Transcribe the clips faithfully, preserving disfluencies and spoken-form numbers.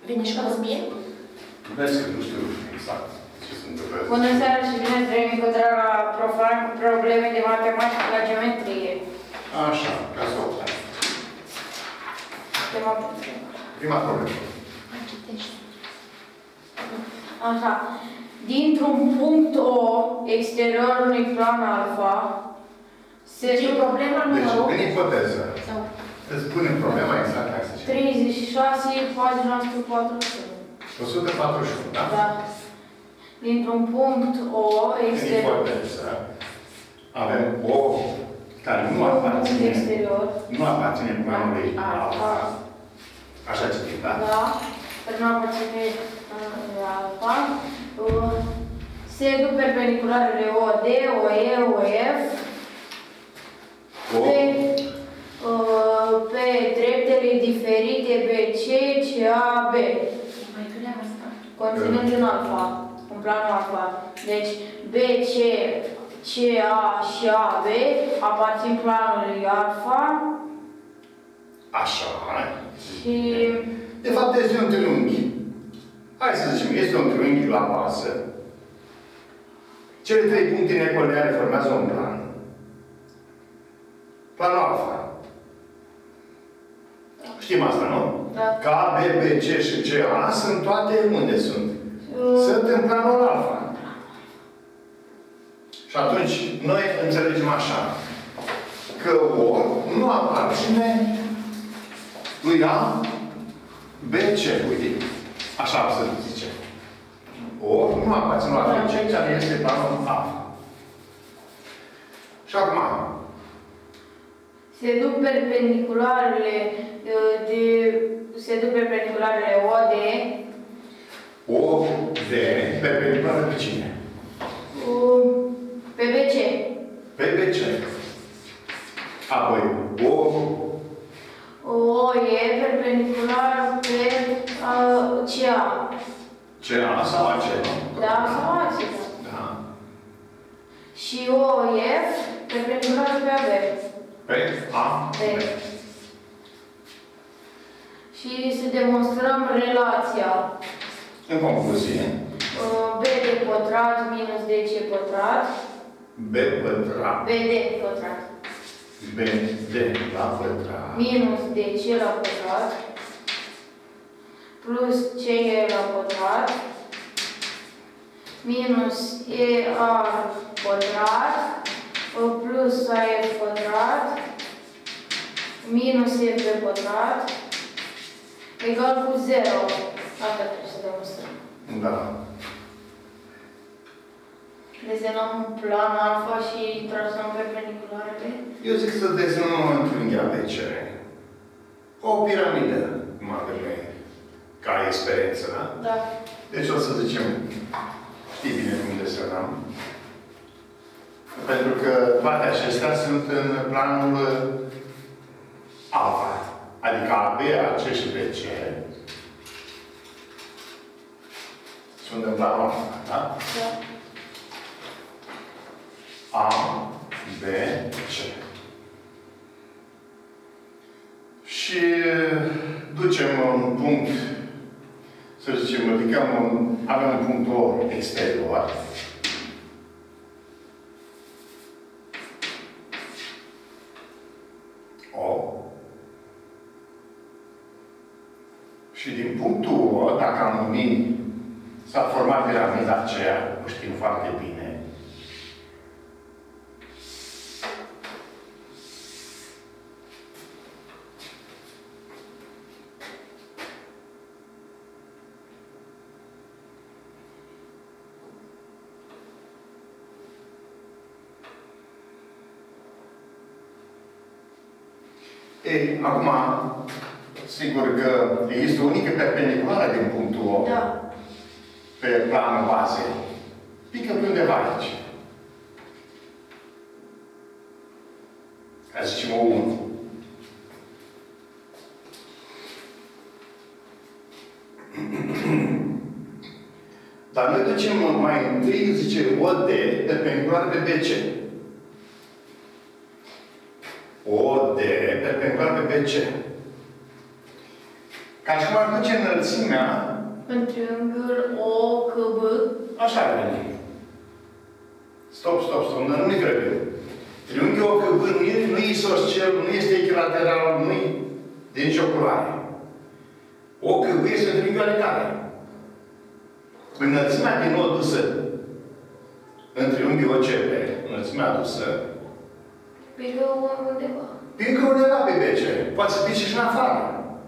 Vine școală bine? Vezi că nu știu exact ce se întâmplă. Bună seara și bine ați venit cu draga profan cu probleme de matematică la geometrie. Așa, ca să o fac. Prima problemă. Prima problemă. Mai citești. Așa. Dintr-un punct O, exterior unui plan alfa, se Deci e problema Deci, numărul... în ipoteză, Sau... îți punem problema exact, hai să zicem. treizeci și șase, pagina o sută patruzeci și unu. o sută patruzeci și unu, da? Da. Dintr-un punct O, În exterior. ipoteză, avem O care nu Un punct aparține, exterior. nu aparține planului alfa. Alfa. Așa citim, da? Da. Care nu aparține planului alfa. Uh, Se duc perpendicularele O D, O E, O F. O, Pe, uh, pe dreptele diferite B C, C A, B. Mai grea asta. Conținând în alfa, în planul alfa. Deci B C, C A și A B aparțin planului alfa așa. și De fapt, este un triunghi. Hai să zicem, este un triunghi la bază. Cele trei puncte necoleare formează un plan. Planul alfa. Știm asta, nu? da. K, B, B, C și C, A sunt toate unde sunt? Sunt în planul alfa. Și atunci, noi înțelegem așa, că O nu aparține lui A, B, C. Uite, așa o să zice. O nu aparține lui A, B, C, care este planul alfa. Și acum, Se duc perpendicularele uh, de se duc perpendicularele O D O, D, perpendiculară pe cine? uh, pe B C. Pe B, C. Apoi, O, O E perpendicular pe uh, C A. C, A sau A, C? Da, sau A C. Da. Și O F perpendicular pe A B. Pe A, B. Și să demonstrăm relația În concluzie, uh, B de pătrat minus D C pătrat, B pătrat, B D pătrat, B, D la pătrat, minus D C la pătrat, plus C E la pătrat, minus E A pătrat, uh, plus A F pătrat, minus E P pătrat, egal cu zero. Asta trebuie să demonstrăm. da. Desenăm un plan alfa și trasăm perpendicularele. Eu zic să desenăm un triunghi A B C. O piramidă, cum avem noi, ca experiență, da? Da. Deci o să zicem, știi bine cum desenăm. Pentru că toate acestea sunt în planul alfa. Adică A B, A C și B C sunt în planul alfa, da? Da. A, B, C. Și ducem un punct, să zicem, ridicăm un, avem un punct O exterior. O. Și din punctul O, dacă am numit, s-a format piramida aceea, o știm foarte bine. Ei, acum, sigur că există o unică perpendiculară din punctul O Da. pe planul bazei. Pică pe undeva aici. Hai să zicem o unu. Dar noi ducem mai întâi, zice, O D perpendiculară pe B C. O D perpendicular pe B C. Ca și cum ar duce înălțimea în triunghiul O C B. așa ar veni. Stop, stop, stop, dar nu-i grăbim. Triunghiul O C B nu, e, nu e isoscel, nu este echilateral, nu e de nicio culoare. O C B este un triunghiul egale. Înălțimea din O dusă în triunghiul O C B, înălțimea adusă, Pică undeva. pică undeva pe B C. Poate să pice și în afară.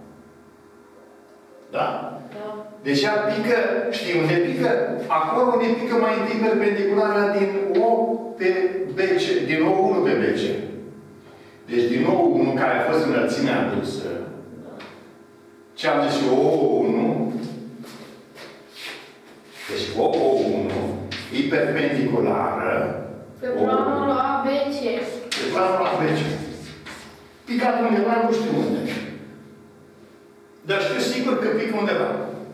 Da? Da. Deci ea pică, știi unde pică? Acolo unde pică mai întâi perpendiculară din O pe B C, din O unu pe B C. Deci din O unu, care a fost înălțimea adusă, ce am zis O unu, deci O unu e perpendiculară Pe planul A B C. pe planul A B C. Picat undeva, nu știu unde. Dar știu sigur că pică undeva.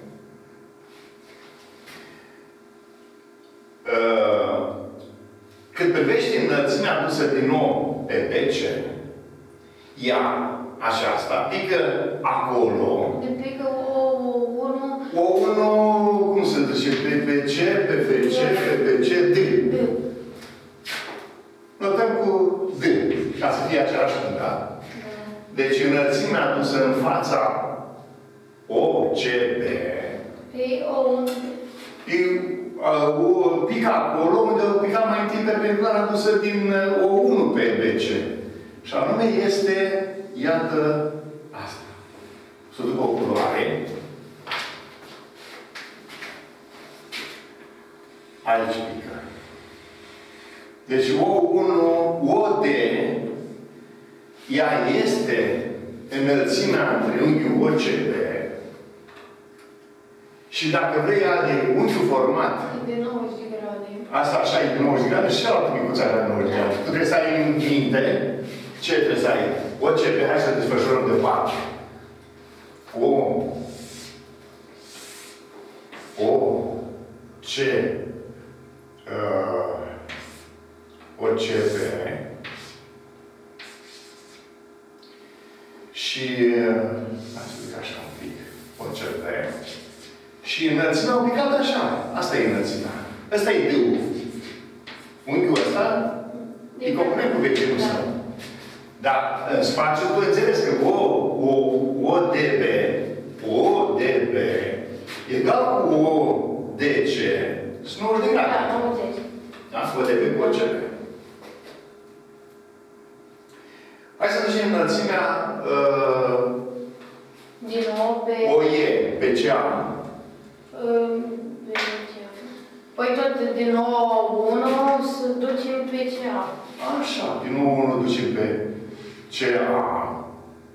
Uh, Cât privește înălțimea adusă din nou pe B C, ea, aceasta, pică acolo. De pică O unu. O unu, cum se zice? Pe B C, pe B C, pe B C, D. D. Notăm cu D, ca să fie același punct, da? Deci înălțimea adusă în fața O C B Pe O unu. e, uh, o, pică acolo unde o pica mai întâi perpendicular adusă din uh, O unu pe B C. Și anume este, iată, asta. Să duc o culoare. Aici pică. Deci O unu, O D, ea este înălțimea în triunghiul O C B. Și dacă vrei ea de unghiul format, De nouăzeci de grade. asta așa e de nouăzeci de grade și cealaltă micuță are de nouăzeci de grade. Tu trebuie să ai în minte ce trebuie să ai. O C B, hai să desfășurăm de patru. O O C uh, O C B și hai să zic așa un pic O C B și înălțimea au picat așa. Asta e înălțimea. Asta e D-ul. Unghiul ăsta e component cu vecinul său. Dar în spațiu tu înțeles că O, O, O D B, O D B egal cu O D C sunt nouăzeci de grade. Da, nouăzeci. Da? O D B cu O C B. Hai să zicem înălțimea uh, Din nou pe... O E, pe C A. uh, pe C A. Păi tot din nou unu să ducem pe C A. Așa, din nou unul duce pe C A.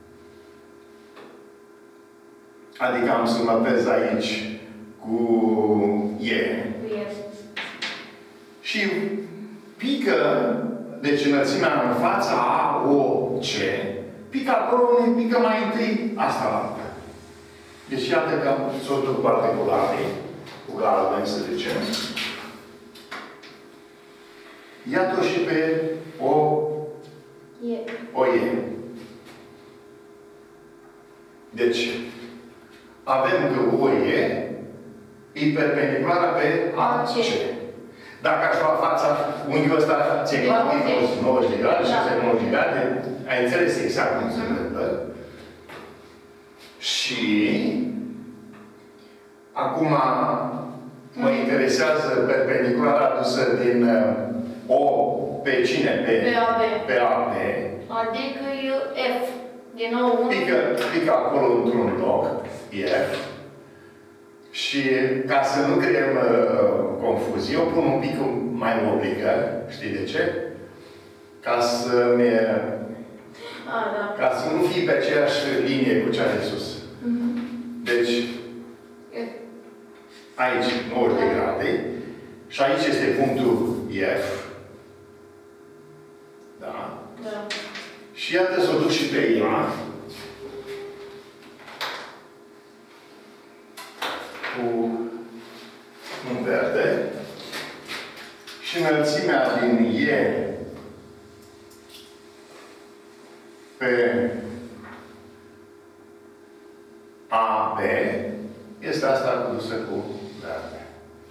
Adică am să mă pez aici cu E. Cu E. Și pică, deci înălțimea în fața A, O, C, pică acolo unde pică mai întâi asta la altă. Deci iată că am s-o duc particulare, cu galben, să zicem. Iată și pe O, E. O E. Deci, avem că O E e perpendiculară pe A C. Dacă aș lua fața, unghiul ăsta ți-e clar că e nouăzeci de grade și ăsta e nouăzeci de grade, ai înțeles exact cum se întâmplă. Și acum mă interesează perpendiculara adusă din O pe cine? Pe, Pe A B. Pe A B. Adică e F. Din nou unu. Pică, pică acolo într-un loc, F. Și ca să nu creăm uh, confuzie, eu pun un pic mai oblică, știi de ce? Ca să mi A, da. ca să nu fie pe aceeași linie cu cea de sus. Mhm. Deci, E. aici nouăzeci de grade și aici este punctul F. Da? Da. Și iată să o duc și pe ea. Cu un verde. Și înălțimea din E pe A este asta dusă cu verde.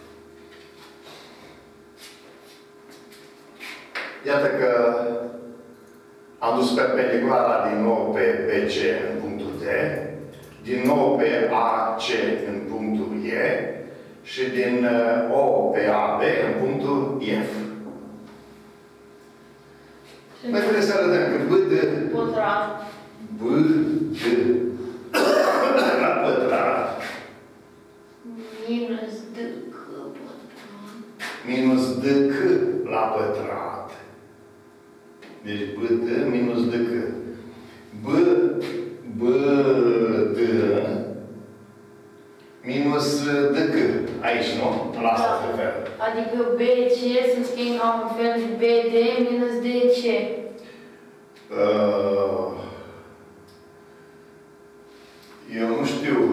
Iată că am dus perpendiculara din nou pe B C în punctul D, din nou pe A C în punctul E și din O pe A B în punctul F. Noi trebuie să arătăm că B D Pătrat. B D la pătrat Minus D C pătrat. minus D C la pătrat. Deci B D minus D C. B, B D minus D C. Aici, nu? La asta se referă. Adică B C se schimbă ca un fel de B D minus D C. Uh, eu nu știu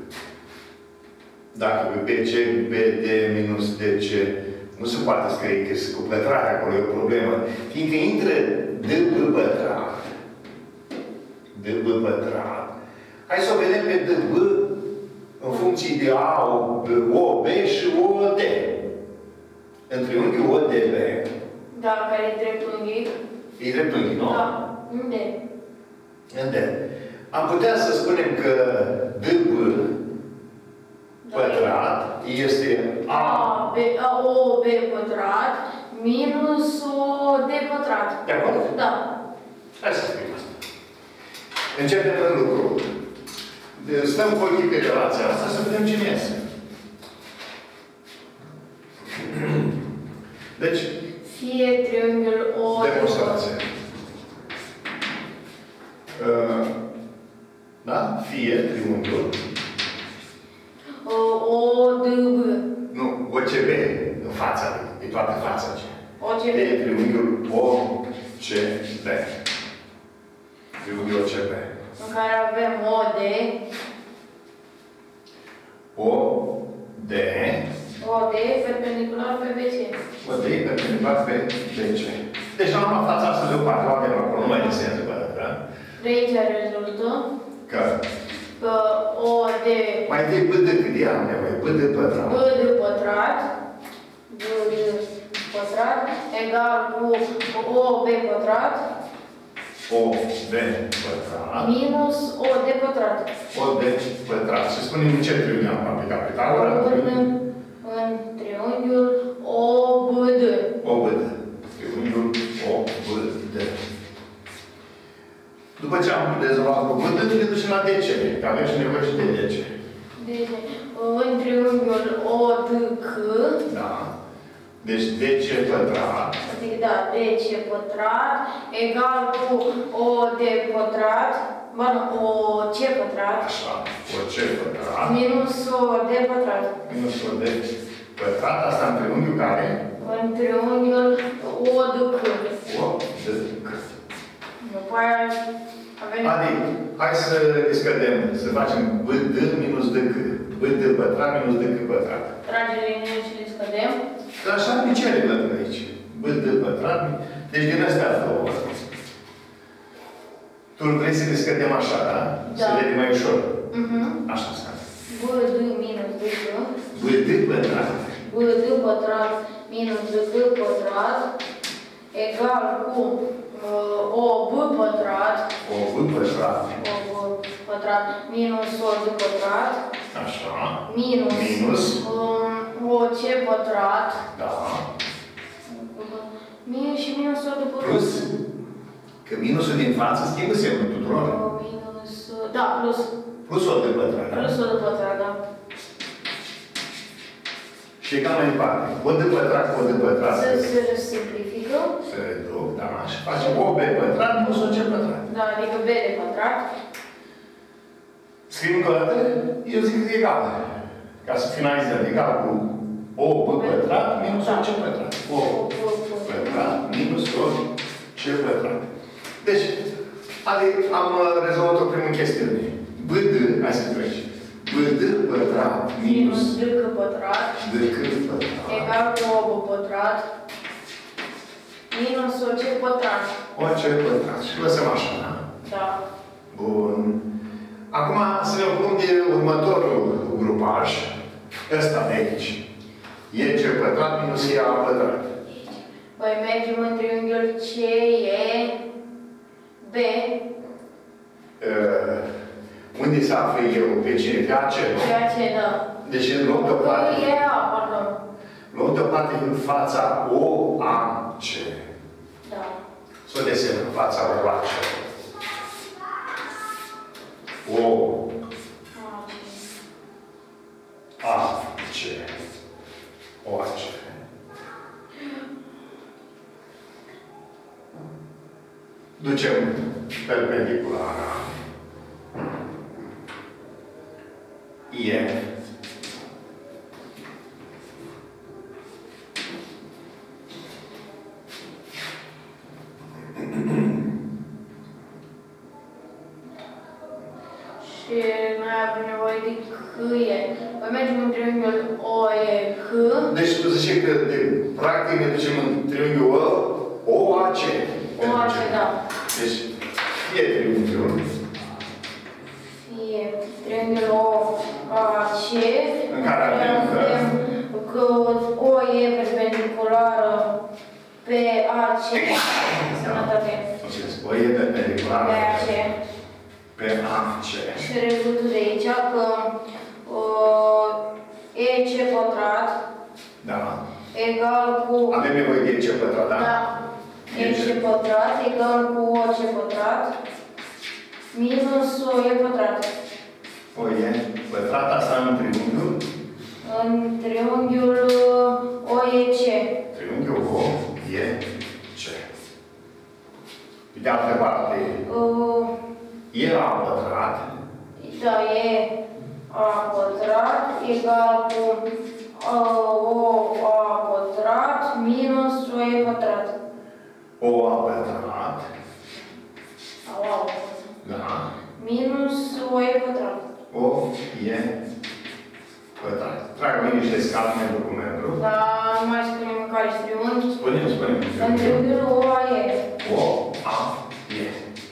dacă pe B C, B D minus D C nu se poate scrie că cu pătrate acolo, e o problemă. Fiindcă intră D B pătrat, D B pătrat, hai să o vedem pe D B în funcție de A, O, B și O, D. În triunghiul O, D, B. Da, care e dreptunghic. E dreptunghi, nu? Da. Unde? În D. Am putea să spunem că D B pătrat este A. A, B, A, O, B pătrat minus O, D pătrat. De acord? Da. Hai să scriem asta. Începem în lucru. Stăm cu ochii pe relația asta să vedem cine iese. Deci, Fie triunghiul O, demonstrație. Uh, da? Fie triunghiul. O, D, B. Nu, O C B în fața lui. E toată fața aceea. O, C, B. E triunghiul O C B. Triunghiul O C B. În care avem O, D. O D. O, D perpendicular pe B C. O D perpendicular pe B C. Deci am luat fața asta deoparte, o avem acolo, nu mai desenează, da? De aici rezultă Că că O, D, mai întâi B D cât e am nevoie, B D pătrat. B, D pătrat, B, D pătrat, egal cu O, B pătrat, O D pătrat. minus O, D pătrat. O D pătrat. Și spunem în ce triunghi am aplicat pe tablă? În, în triunghiul O, B, D. O B D. Triunghiul O B D. După ce am rezolvat cu B D, ne ducem la D C. Că avem și nevoie și de D C. Deci, în triunghiul O, D, C, Da. Deci D C pătrat. adică da, D C pătrat, egal cu O, D pătrat, bă, nu, O, C pătrat, Așa. O C pătrat. minus O, D pătrat. Minus O D pătrat. Asta în triunghiul care? În triunghiul O, D, C. O D C. După aia avem... Adică, hai să le scădem. Să facem B D minus D C. B D pătrat minus D C pătrat. Trage linie și le scădem. Dar așa de ce le văd aici? B D pătrat. Deci din astea două. Tu vrei să le scădem așa, da? Da. Să le mai ușor. Mhm. Așa scade. B, D minus D, C. B D pătrat. B, D pătrat minus D, C pătrat egal cu uh, O, B pătrat, O B pătrat. O, B pătrat minus O, D pătrat, Așa. minus, Minus. um, O, C pătrat, Da. minus și minus O, D pătrat. Plus. Că minusul din față schimbă semnul tuturor. O, minus, da, plus, Plus O D pătrat. Da? plus O, D pătrat, da. Și egal mai departe. O D pătrat cu O D pătrat. Să se simplifică, Se reduc, da. Și facem O B pătrat minus O C pătrat. da, adică B de pătrat, Scriem încă o dată, eu zic că e egal. Ca să finalizăm. Egal cu O B pătrat minus O C pătrat. O pătrat minus O C pătrat. Deci, adică am rezolvat o primă chestiune. B D, hai să treci. B D pătrat minus minus D, C pătrat, D C pătrat. egal cu O, B pătrat, minus O, C pătrat. O C pătrat. Și lăsăm așa, da? Da. Bun. Acum să ne ocupăm de următorul grupaj. oraș, ăsta de aici, e ce pătrat minus e a pătrat. Păi mergem în triunghiul C E B. Uh, unde se află eu? Pe cine? Pe A C, nu? Pe A C, da. Deci luăm deoparte. Păi e A, pardon. Luăm deoparte în fața O A C. Da. Să o desenăm în fața O A C. O A C. O A C. Ducem perpendiculara. E. Și noi avem nevoie de C-E. Păi mergem în triunghiul O E C. Deci tu zice că de, practic ne ducem în triunghiul O A C. O A C, da. Deci fie triunghiul Fie triunghiul O A C. în care avem că că O E perpendiculară pe A C. Sănătate. o e perpendiculară Pe A C. pe A C. Și rezultă de aici că uh, E C pătrat Da. egal cu... Avem nevoie de ce pătrat, da? Da. E C pătrat egal cu O C pătrat minus O E pătrat. O e pătrat, asta în triunghiul. În triunghiul O E C. Triunghiul O e C. Pe de altă parte, Uh, e A pătrat. da, e A pătrat egal cu uh, O A pătrat minus O E pătrat. O A pătrat. Sau A Da. minus O E pătrat. O e pătrat. Trag niște scalme membru cu membru. Dar nu mai spunem în care este triunghi. Spunem, spunem. În triunghiul O A E. O A e.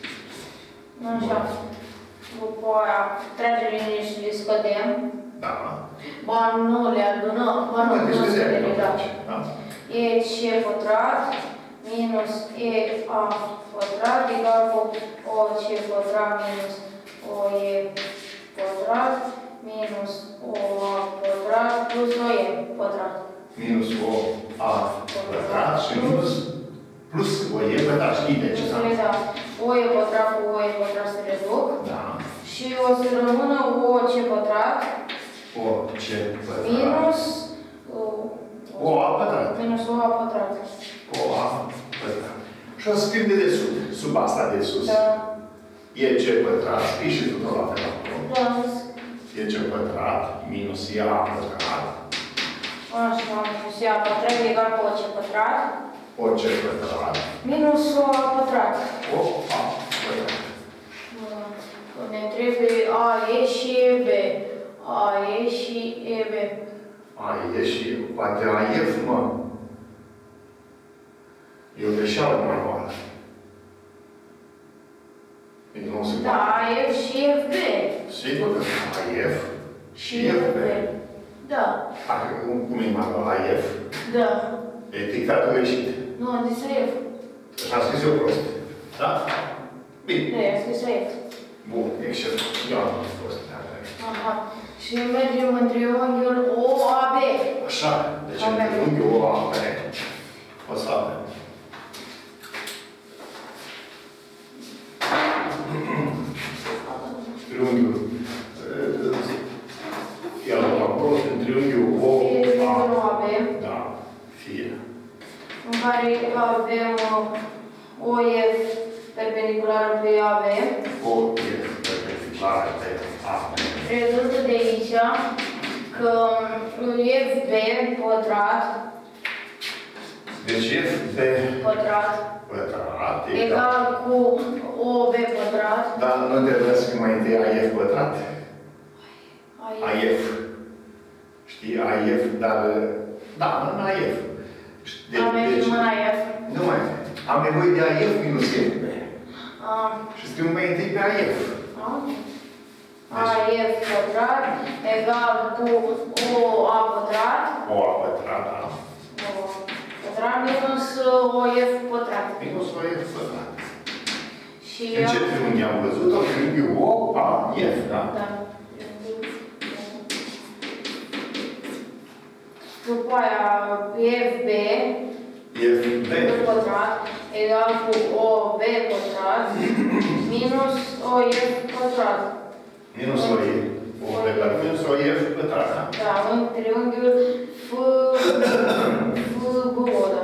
Așa. După aia trage linie și le scădem. Da. Ba nu le adunăm. Ba nu, Mă, deci nu de scădem, zero. da. Da. E C pătrat minus E A pătrat egal cu O C pătrat minus O E pătrat minus O A pătrat plus O E pătrat. Minus O A pătrat și minus plus O e pătrat. Știi de ce? Da? Da. O E pătrat cu O E pătrat se reduc. Da. Și o să rămână O C pătrat O C pătrat. minus uh, O A pătrat. minus O A pătrat. O A pătrat. Și o să scriu de desubt, sub asta de sus. Da. E C pătrat, scrii și tu tot la fel acolo. Da. E C pătrat minus E A pătrat. Așa, minus E A pătrat egal cu O C pătrat O C pătrat. minus O A pătrat. O A pătrat. Că ne trebuie A E și E B. A E și E B. A e și poate A F, mă. E o greșeală manuală. Nu se Da, poate. A F și F B. Sigur că A F și F B. Da. Dacă, cum e manual A F? Da. E dictatul greșit. Nu, am zis F. Așa am scris eu prost. Da? Bine. Da, am zis F. Bun, excelent. Eu am fost. Aha. Și mergem în triunghiul O A B. Așa. Deci în Avem. triunghiul O A B. O să avem. Triunghiul. Ia-l acolo, în triunghiul O A Triunghiul O A B. Da. Fie. În care avem O F perpendiculară pe A B. O e perpendiculară pe A B. Rezultă de aici că F B pătrat Deci F B pătrat pătrat egal cu O B pătrat. Dar nu trebuie să fie mai întâi A F pătrat? A F. Știi, A F, dar... Da, în A F. Am mergem în A F. Nu mai. Am nevoie de A F minus F B. Ah. Și scriu mai întâi pe A F. Ah. A F pătrat egal cu O A pătrat. O A pătrat, da. O pătrat minus O F pătrat. Minus O F pătrat. Și în ce triunghi am văzut? O triunghi O A F, da? Da. După aia F B F B pătrat egal cu O B pătrat minus O F pătrat. Minus O F. O B pătrat minus O F pătrat, da? Da, în triunghiul F F B O, da.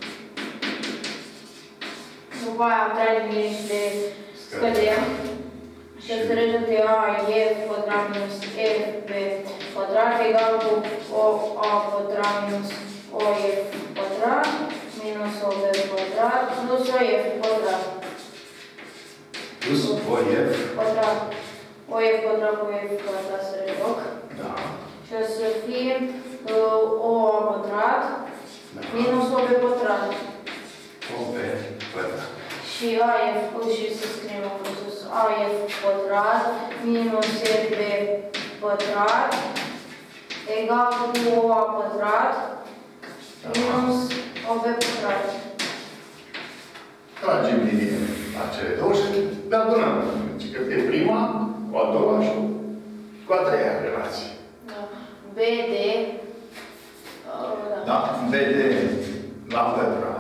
După aia am trei limite de scădere. Și să rezulte A F pătrat minus F B pătrat egal cu O A pătrat minus O F pătrat minus O B pătrat plus O F pătrat. Plus O F pătrat. O F pătrat cu O F pătrat să reduc. Da. Și o să fie uh, O A pătrat Da. minus O B pătrat. O B pătrat. Și A F, și să scriem acolo sus, A F pătrat minus F B pătrat egal cu O A pătrat minus O B pătrat. Tragem linie la cele două și le adunăm. Deci că pe prima, cu a doua și cu a treia relație. Da. B D uh, Da, B D la pătrat.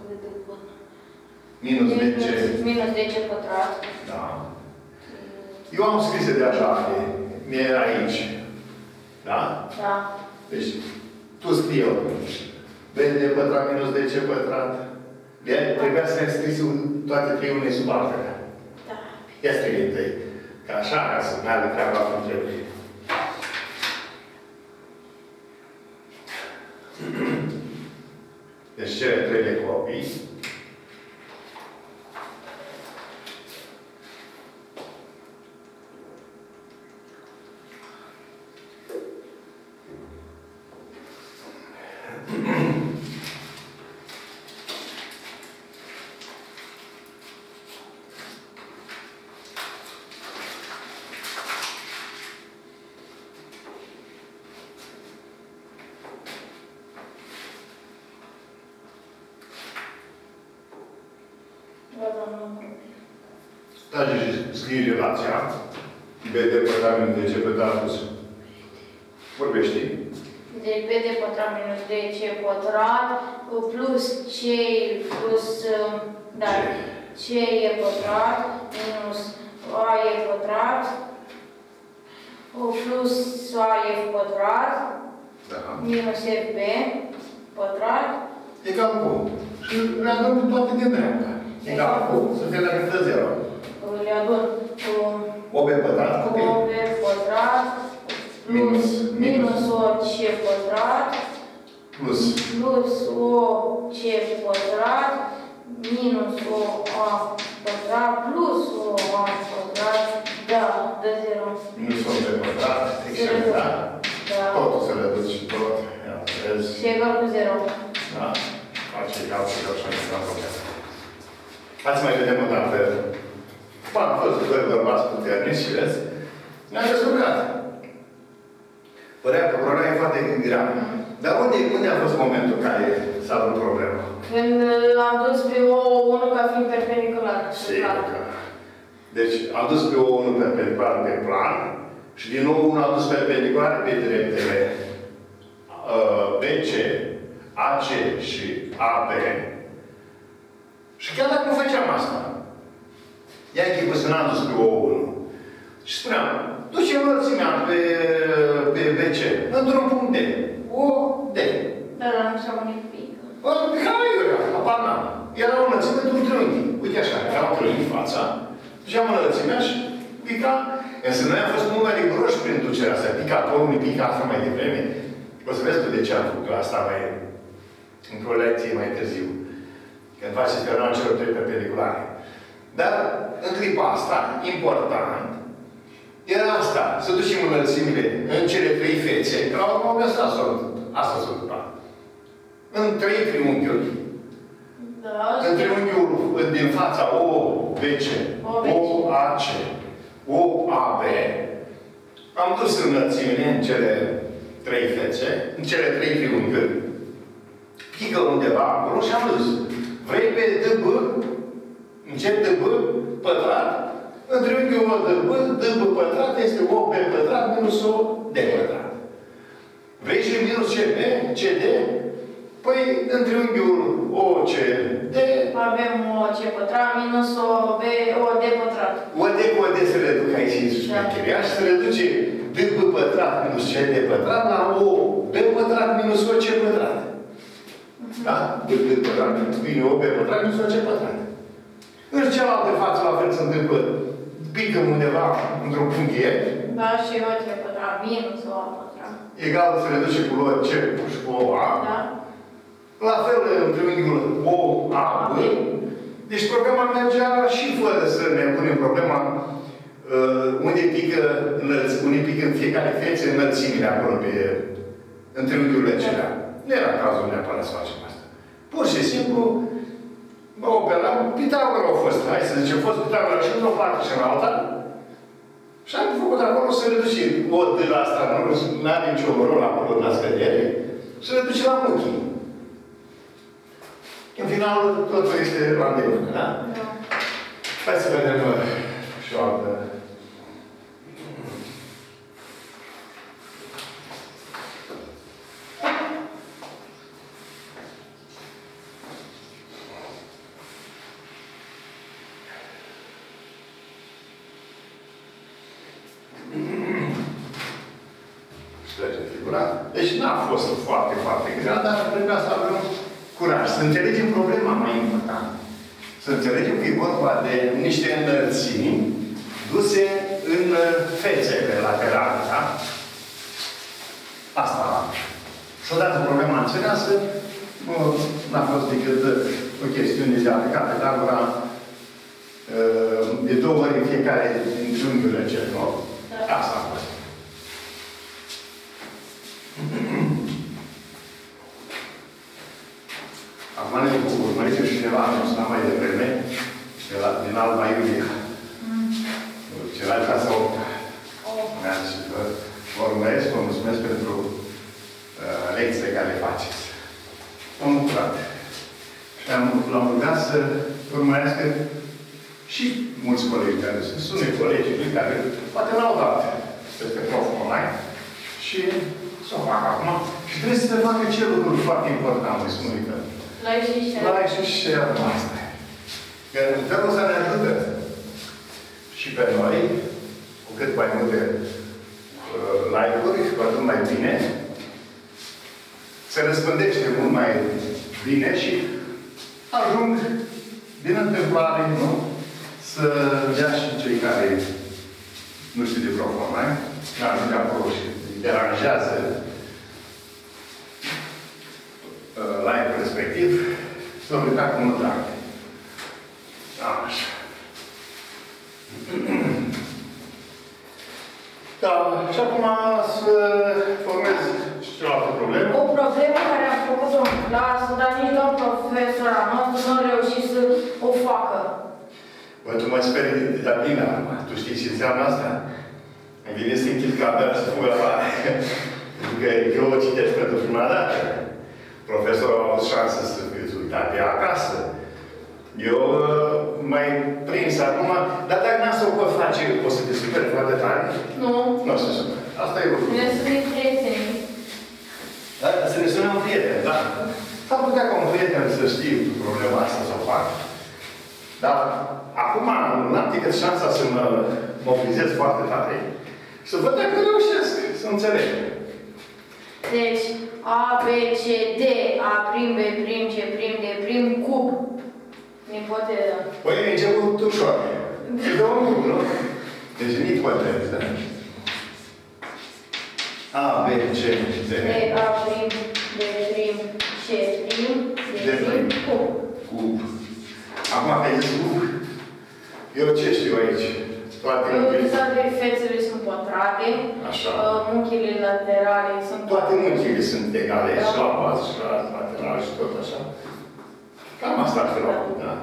Minus D C. Minus D C pătrat. Da. Eu am scris de așa, mi era aici. Da? Da. Deci, tu scrie B D pătrat minus D C pătrat. Trebuia să ne scris toate trei unei sub altele. Da. Ia scrie întâi. Ca așa, ca să meargă treaba cum trebuie. Deci cele trei de copii. Trage și scrie relația. B D pătrat minus D C pătrat plus. Vorbește. Deci B D pătrat minus D C pătrat plus C plus da, C E pătrat minus A E pătrat plus A F pătrat Da. minus F B pătrat Egal cu. Și le adun toate din dreapta. Egal cu. Să fie la câtă zero. le adun cu O B pătrat cu B. O B pătrat plus minus O C pătrat Plus. plus O C pătrat minus O A pătrat plus O A pătrat, da, de zero. Minus O B pătrat. Excelent, da? Da. Totul să le duci tot. Ia, vezi. Și egal cu zero. Da? Face egal cu zero și așa problemă. Hai să mai vedem o dată. M-am fost doi bărbați puternici și vezi? Ne-am descurcat. Părea că problema e foarte grea. Dar unde, unde a fost momentul în care s-a vrut problema? Când am dus pe O unu ca fiind perpendicular. Sigur că. Deci am dus pe O unu perpendicular pe plan și din nou unu am dus perpendicular pe dreptele uh, B C, A C și A B. Și chiar dacă nu făceam asta, ia echipul să n-am dus pe O unu. Și spuneam, ducem înălțimea pe, pe B C, într-un punct D. O, D. Dar am să un pic. Bă, hai, eu, apar n-am. Era o înălțime într-un triunghi. Uite așa, era un triunghi în fața. Duceam înălțimea și pica. Însă noi am fost mult mai riguroși prin ducerea asta. Pica porumii, pica asta mai devreme. O să vezi tu de ce am făcut asta mai într-o lecție mai târziu. Când faci sistemul celor trei perpendiculare. Dar, în clipa asta, important, era asta, să ducem înălțimile în cele trei fețe, că la urmă asta asta s-a întâmplat. În trei triunghiuri. Da. În triunghiul din fața O B C, O A C, O A B am dus înălțimile în cele trei fețe, în cele trei triunghiuri, pică undeva acolo și am dus. Vrei pe dB, încep dB pătrat, în triunghiul O dB, dB pătrat este O B pătrat minus O D pătrat. Vrei și minus C B, C D? Păi, în triunghiul O C D... Avem O C pătrat minus O B, O D pătrat. O D cu O D se reduc aici în șmecheria și se reduce dB pătrat minus C D pătrat la O B pătrat minus O C pătrat. Da? dB pătrat minus O B pătrat minus O C pătrat. În cealaltă față la fel se întâmplă. Pică undeva într-un punctier. Da, și O C pătrat minus O A pătrat. Egal se reduce cu O C și cu O A. Da. La fel în triunghiul O A B. Deci problema mergea și fără să ne punem problema uh, unde pică, unde pică în fiecare fețe înălțimile acolo pe, în triunghiurile acelea. Nu era cazul neapărat să facem asta. Pur și simplu, mă operam, Pitagora a fost, hai să zicem, a fost Pitagora și într-o parte și în alta. Și am făcut acolo să reduce O de la asta, nu are nicio rol acolo la scădere, să reduce la muchii. În final, totul este la îndemână, da? Da. Hai să vedem și o altă. Șterge figura. Deci n-a fost foarte, foarte grea, dar trebuia să avem curaj. Să înțelegem problema mai importantă. Să înțelegem că e vorba de niște înălțimi duse în fețele laterale, da? Asta. Și odată problema înțeleasă, n-a fost decât o chestiune de aplicat Pitagora de două ori în fiecare din triunghiurile acele, nu? Da. Asta a fost. Acum ne urmăriți și ceva anunț, n-am mai devreme, din Alba Iulia. Ceva ca să o mi-a zis că vă urmăresc, vă mulțumesc pentru uh, lecțiile care le faceți. M-am bucurat. Și l-am rugat să urmărească și mulți colegi care sunt. Sunt unii colegi lui care poate n-au dat peste prof online și să o fac acum. Și trebuie să te facă ce lucruri foarte important, îi spun că Like și share. Like și share. Asta e. Că în felul ăsta ne ajută și pe noi, cu cât mai multe uh, like-uri, cu atât mai bine, se răspândește mult mai bine și ajung din întâmplare, nu? Să dea și cei care nu știu de prof online, care ajung acolo și îi deranjează like-ul respectiv, s-au uitat cu mult drag. Așa. Da, și acum să formez și cealaltă problemă. O problemă care am făcut-o în clasă, dar nici doar profesora noastră nu a reușit să o facă. Bă, tu mă speri de la bine acum. Tu știi ce înseamnă asta? Îmi vine să închid camera și să fugă la mare. Pentru că eu o citesc pentru prima dată. Profesorul a avut șansă să fiți uitat pe acasă. Eu mai prins acum, dar dacă n-am să o pot face, o să te superi foarte tare? Nu. Nu o să superi. Asta e lucru. Ne suntem prieteni. Da? Să ne sunăm prieteni, da? S-ar putea ca un prieten să știe problema asta să o fac. Dar acum n-am decât șansa să mă mobilizez foarte tare și să văd dacă reușesc să înțeleg. Deci, A, B, C, D, A prim, B prim, C prim, D prim, cub. Ipoteză. Păi e început ușor. E de un cub, nu? Deci în ipoteză, da? A, B, C, D. D, A prim, B prim, C prim, D prim, cub. Cub. Acum că ai zis cub, eu ce știu aici? Toate Toate fețele sunt pătrate. Așa. Munchile laterale sunt... Toate munchile sunt egale, da. Și la bază, și la lateral, și tot așa. Cam asta ar fi la cub, da?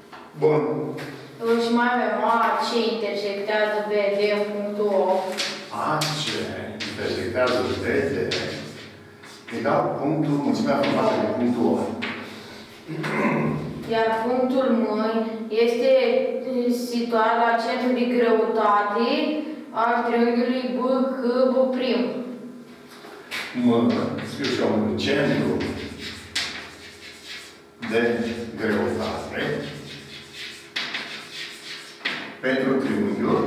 Bun. Și mai avem A, C intersectează B, D în punctul O. A, A C intersectează B D egal punctul, mulțimea formată de punctul O. Iar punctul M este situat la centrul de greutate al triunghiului B C B prim. M, scriu și eu un centru de greutate pentru triunghiul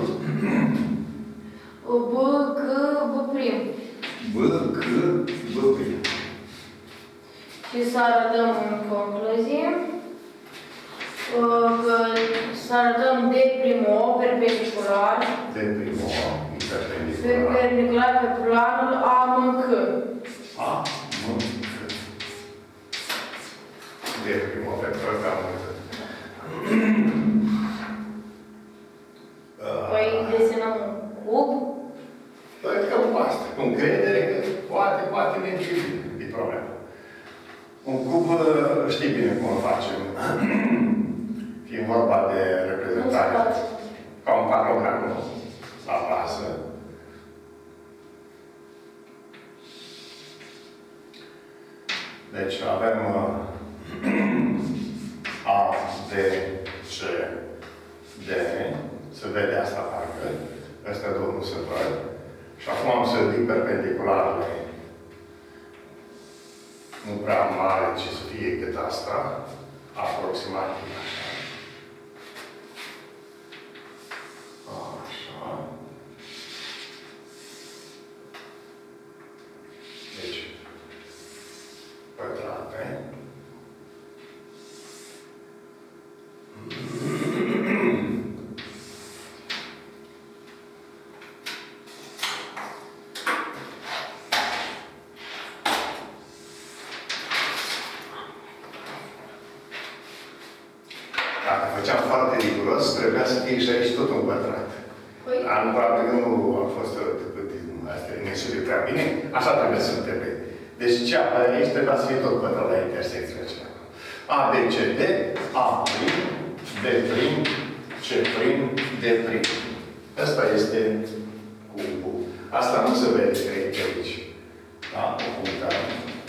B C B prim. B C B prim. Și să arătăm în concluzie că să arătăm D prim O perpendicular De primul perpendicular. perpendicular pe planul A M C. A, M, C. De primul perpendicular pe A, M, C. Păi desenăm un cub. Păi că asta, cu încredere că poate, poate ne înțelegem. E problema. Un cub, știi bine cum îl facem. Fiind vorba de reprezentare. Ca un paralogram, nu? La bază. Deci avem A, D, C, D. Se vede asta parcă. Astea două nu se văd. Și acum am să ridic perpendicularele. Nu prea mare, ci să fie cât asta. Aproximativ așa. Așa. Deci, pătrate. Dacă făceam foarte riguros, trebuia să fie și aici tot un pătrat. Păi, Dar nu, probabil că nu a fost astea dimensiuni prea bine. Așa trebuie să trebuie. Deci ce apare aici trebuia să fie tot pătrat la intersecția aceea. A, B, C, D, A, prim, B, prim, C, prim, D, prim. Asta este cubul. Asta nu se vede, cred că aici. Da? O punctare.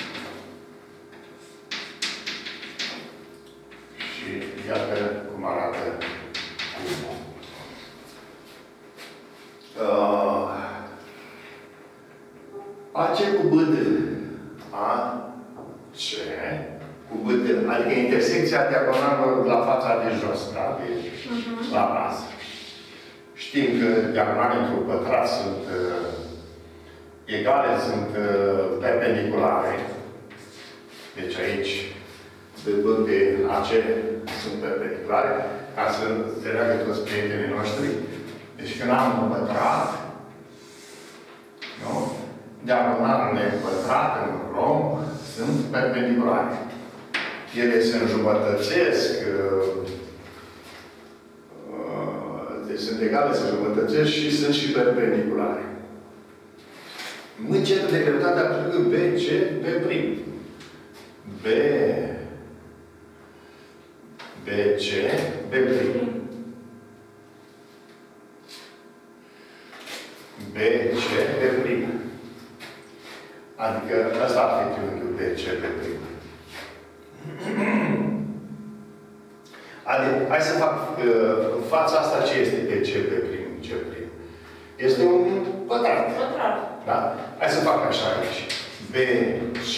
Și iată cum arată cubul. Uh, A C cu B D. A C cu B D. Adică intersecția diagonalelor la fața de jos, da? De, uh-huh. La bază. Știm că diagonalele într-un pătrat sunt uh, egale, sunt uh, perpendiculare. Deci aici de B de A C sunt perpendiculare, ca să înțeleagă toți prietenii noștri. Deci când am un pătrat, nu? Diagonalele pătrat în romb sunt perpendiculare. Ele se înjumătățesc, deci sunt egale, se înjumătățesc și sunt și perpendiculare. M, centru de greutate aplică B, C, B prim. B, B, C, B prim. B, C, B prim. Adică ăsta ar fi triunghiul B, C, B prim. Adică, hai să fac uh, fața asta ce este B, C, B prim, C prim. Este un pătrat. pătrat. Da? Hai să fac așa aici. B, C,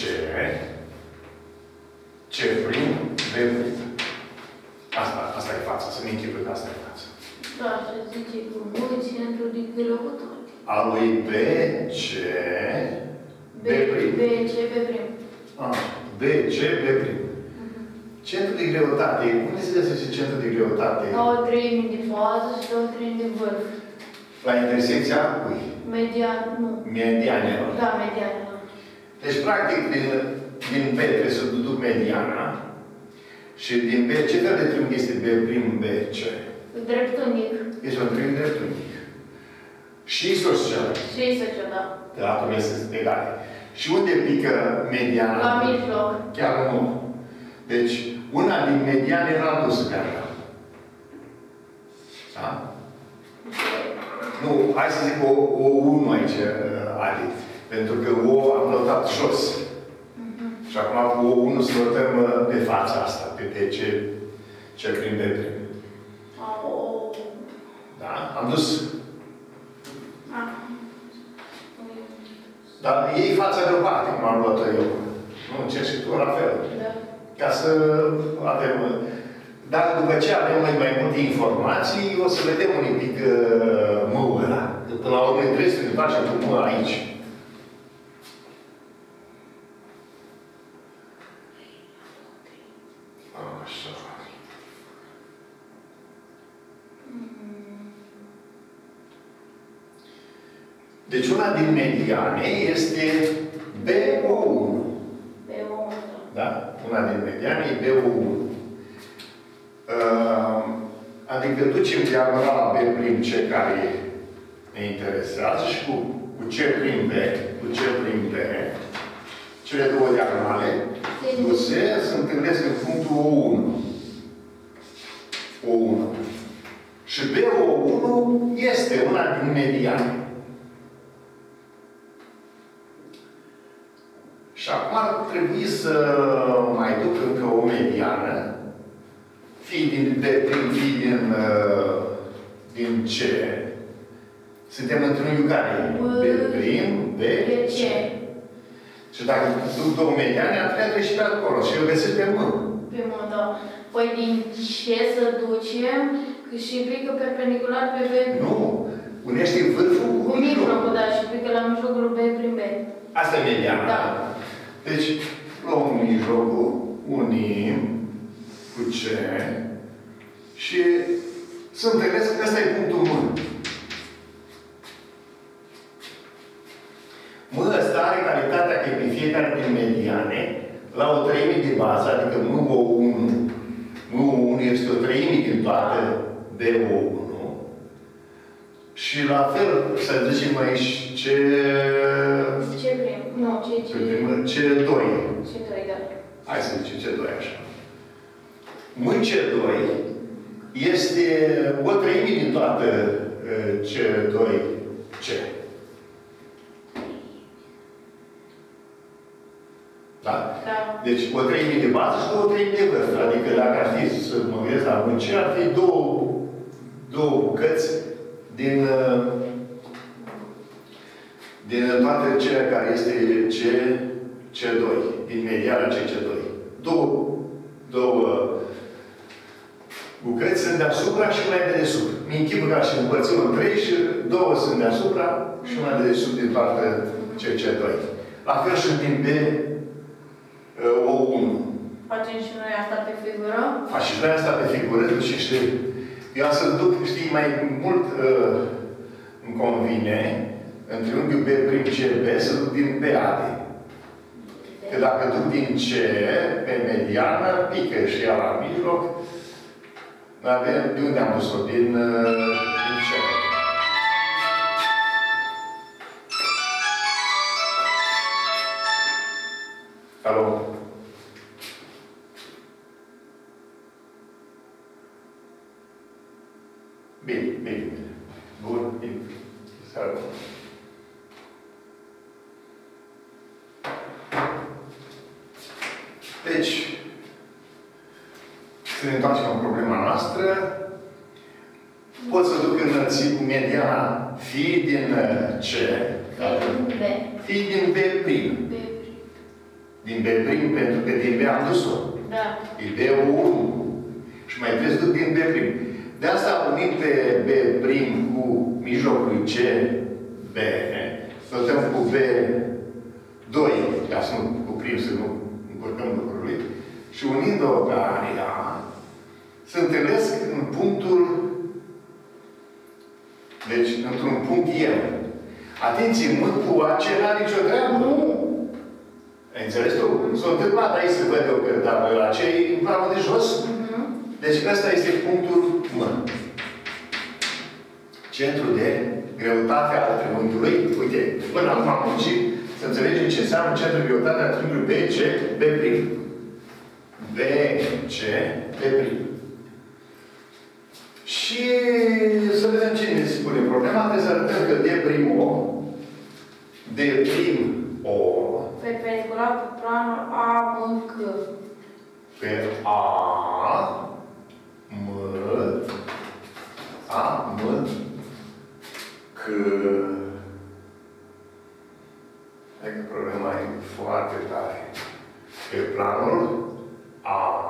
C prim, B prim. Asta, asta e fața. Să ne închipui că asta e fața. Da, și zice că mult centru de greutate. A lui B, C, B prim. B, C, B prim. Ah, B, C, B prim. Centrul de greutate. Unde se găsește centrul de greutate? Două treimi de fază și două treimi de vârf. La intersecția cui? Median, nu. Medianelor. Da, medianelor. Deci, practic, din, din B trebuie să duc mediana. Și din B, ce fel de triunghi este B prim, B, C? Dreptunghic. Este un triunghi dreptunghic. Și isoscel. Și isoscel, da. Da, trebuie să sunt egale. Și unde pică mediana? La mijloc. Chiar nu. Deci, una din mediane n-a dus pe așa. Da? Nu, hai să zic o, o unu aici, Ali. Pentru că O am notat jos. Mhm. Și acum cu O unu să notăm pe fața asta, pe P C, ce prin B prim. Au. Da? Am dus. Ah. Dar ei fața deoparte, cum am luat eu. Nu încerc și tu la fel. Da. Ca să avem... Dar după ce avem mai, mai multe informații, o să vedem un pic uh, măul ăla. Până la urmă trebuie să ne facem cu mă aici. Așa. Deci una din mediane este B O unu. B O unu. Da? Una din mediane e B O unu. Uh, adică ducem diagonala B prim C care ne interesează și cu, cu C prim B, cu C prim B, cele două diagonale duse se întâlnesc în punctul O unu. O unu. Și B O unu este una din mediane. Și acum ar trebui să mai duc încă o mediană, fie din B prim, fie din, uh, din C. Suntem într-un unghiul care? B prim, B, C. Și dacă duc două mediane, ar trebui trece pe acolo. Și eu găsesc pe M. Pe M, da. Păi din ce să ducem că și plică perpendicular pe B? Nu. Unește vârful cu Cu mijlocul, da, și plică la mijlocul B prin B. Asta e mediana. Da. Deci, luăm mijlocul, unim cu C și să întâlnesc că ăsta e punctul M. M ăsta are calitatea că pe fiecare din mediane, la o treime de bază, adică M O unu, M O unu este o treime din toată B O unu. Și la fel, să zicem aici C... Ce prim? Nu, ce ce... C doi. C doi, da. Hai să zicem C doi așa. M C doi este o treime din toată C doi C. Da? Da. Deci o treime de bază și două treime de vârf. Adică dacă ar fi să mă gândesc la M C, ar fi două, două bucăți din, din toate cele care este C, C doi, din mediana C C doi. Două, două bucăți sunt deasupra și una de desubt. Mi închipă ca și împărțim în trei și două sunt deasupra și una de desubt din partea C C doi. La fel și din B O unu. Facem și noi asta pe figură? Faci și noi asta pe figură, și știi. Eu am să-l duc, știi, mai mult uh, îmi convine, în triunghiul B prim C B, să duc din B A D. Că dacă duc din C pe mediană, pică și ea la mijloc. Dar de, de unde am dus-o? Din, uh, din C. Alo? Bine, bine, bine. Bun, bine. Seara. Deci, să ne întoarcem la problema noastră. Pot să duc înălțit cu mediana fie din C, B. fie din B prim. B prim. Din B prim, pentru că din B am dus-o. Da. E B unu. Și mai trebuie să duc din B prim. De asta am unit pe B prim cu mijlocul C, B. Să dăm cu B doi, ca să nu cu prim, să nu încurcăm lucrurile. Și unind-o pe area, se întâlnesc în punctul, deci într-un punct M. Atenție, mult cu A C n-are nicio treabă. Nu. Ai înțeles tu? S-a întâmplat aici să văd eu că dacă la ce e în planul de jos. Mhm. Deci ăsta este punctul M. Centru de greutate al triunghiului. Uite, până acum am muncit să înțelegem ce înseamnă centru de greutate al triunghiului B C B prim. B C B prim. Și să vedem ce ne spune problema. Trebuie să arătăm că D prim O, D prim O, perpendicular pe planul A M C. pe A, M, A, M, C. Hai că problema e foarte tare. Pe planul A,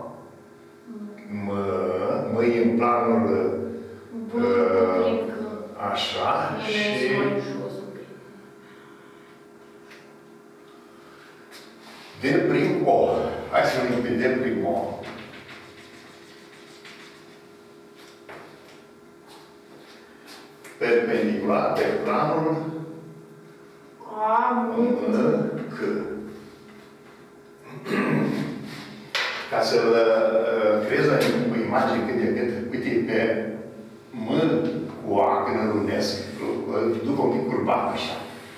M, M e în planul Bun, uh, că așa, și ele sunt mai jos un pic. D prim O. Hai să vedem pe D prim O. Perpendicular pe planul A M M, C. C. Ca să uh, creez o imagine cât de cât, uite, pe M cu A, când îl unesc, îl duc un pic curbat, așa.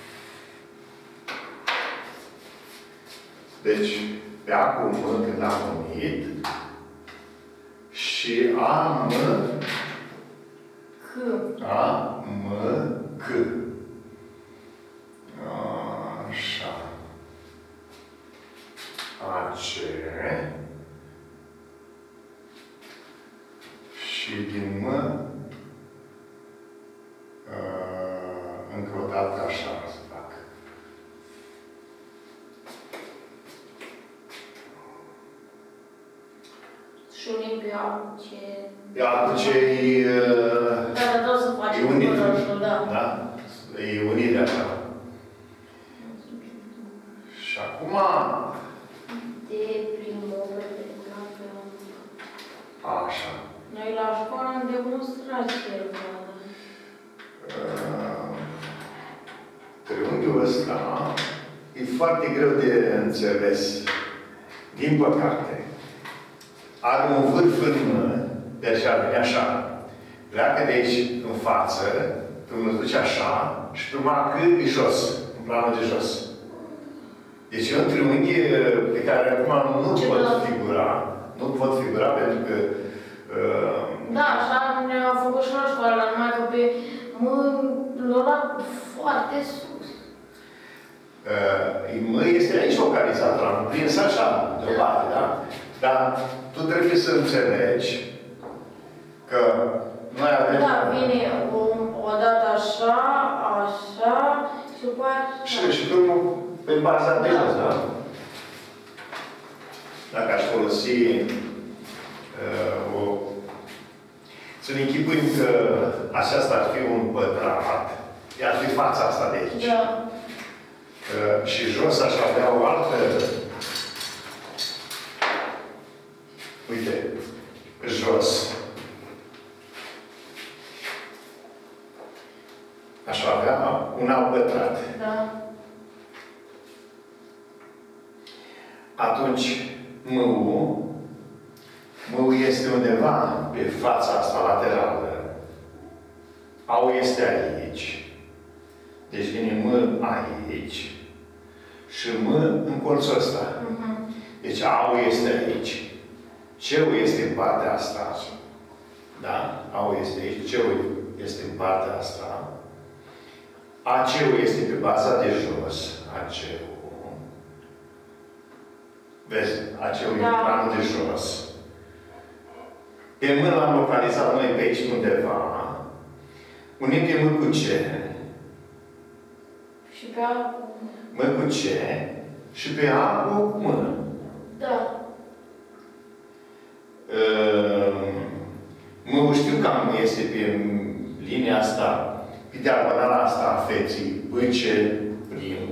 Deci, pe A cu M, când am unit, și A, M, C. A, M, C. Așa. A, C. Și din M, încă o dată așa să fac. Și unim pe A C. Pe A cu C e... Da, dar tot să facem e unit. pădărul, da. Da? E unit de așa. Și acum... D prim O perpendicular pe A M C. Așa. Noi la școală am demonstrat ceva. Uh, triunghiul ăsta e foarte greu de înțeles. Din păcate, are un vârf în mână, deci ar veni așa. Pleacă de aici în față, când îl duce așa, și pe urma cât e jos, în planul de jos. Deci e un triunghi pe care acum nu Ce pot da? figura. Nu pot figura pentru că uh, Da, așa ne-au făcut și la școală, numai că pe mâini l-au luat foarte sus. Uh, mă este aici localizat, l-am prins așa, deoparte, da? Dar tu trebuie să înțelegi că noi avem... Da, vine o, o dată așa, așa, și după aia așa. Și, și tu pe baza de jos, da? Dacă aș folosi uh, o... Să ne închipuim că aceasta ar fi un pătrat, iar fi fața asta de aici. Da. Uh, și jos aș avea o altă... Uite, jos. Aș avea un alt pătrat. Da. Atunci, M-ul, M-ul este undeva pe fața asta laterală. A-ul este aici. Deci vine M aici. Și M în colțul ăsta. Uh-huh. Deci A-ul este aici. C-ul este în partea asta. Da? A-ul este aici. C-ul este în partea asta. A C-ul este pe baza de jos. A C-ul. Vezi? A C-ul Da. e în planul de jos. Pe M l-am localizat noi pe aici undeva. Unim pe M cu C. Și pe A... M cu C. Și pe A cu M. Da. M-ul știu cam este pe linia asta, pe diagonala asta a feții, B C prim.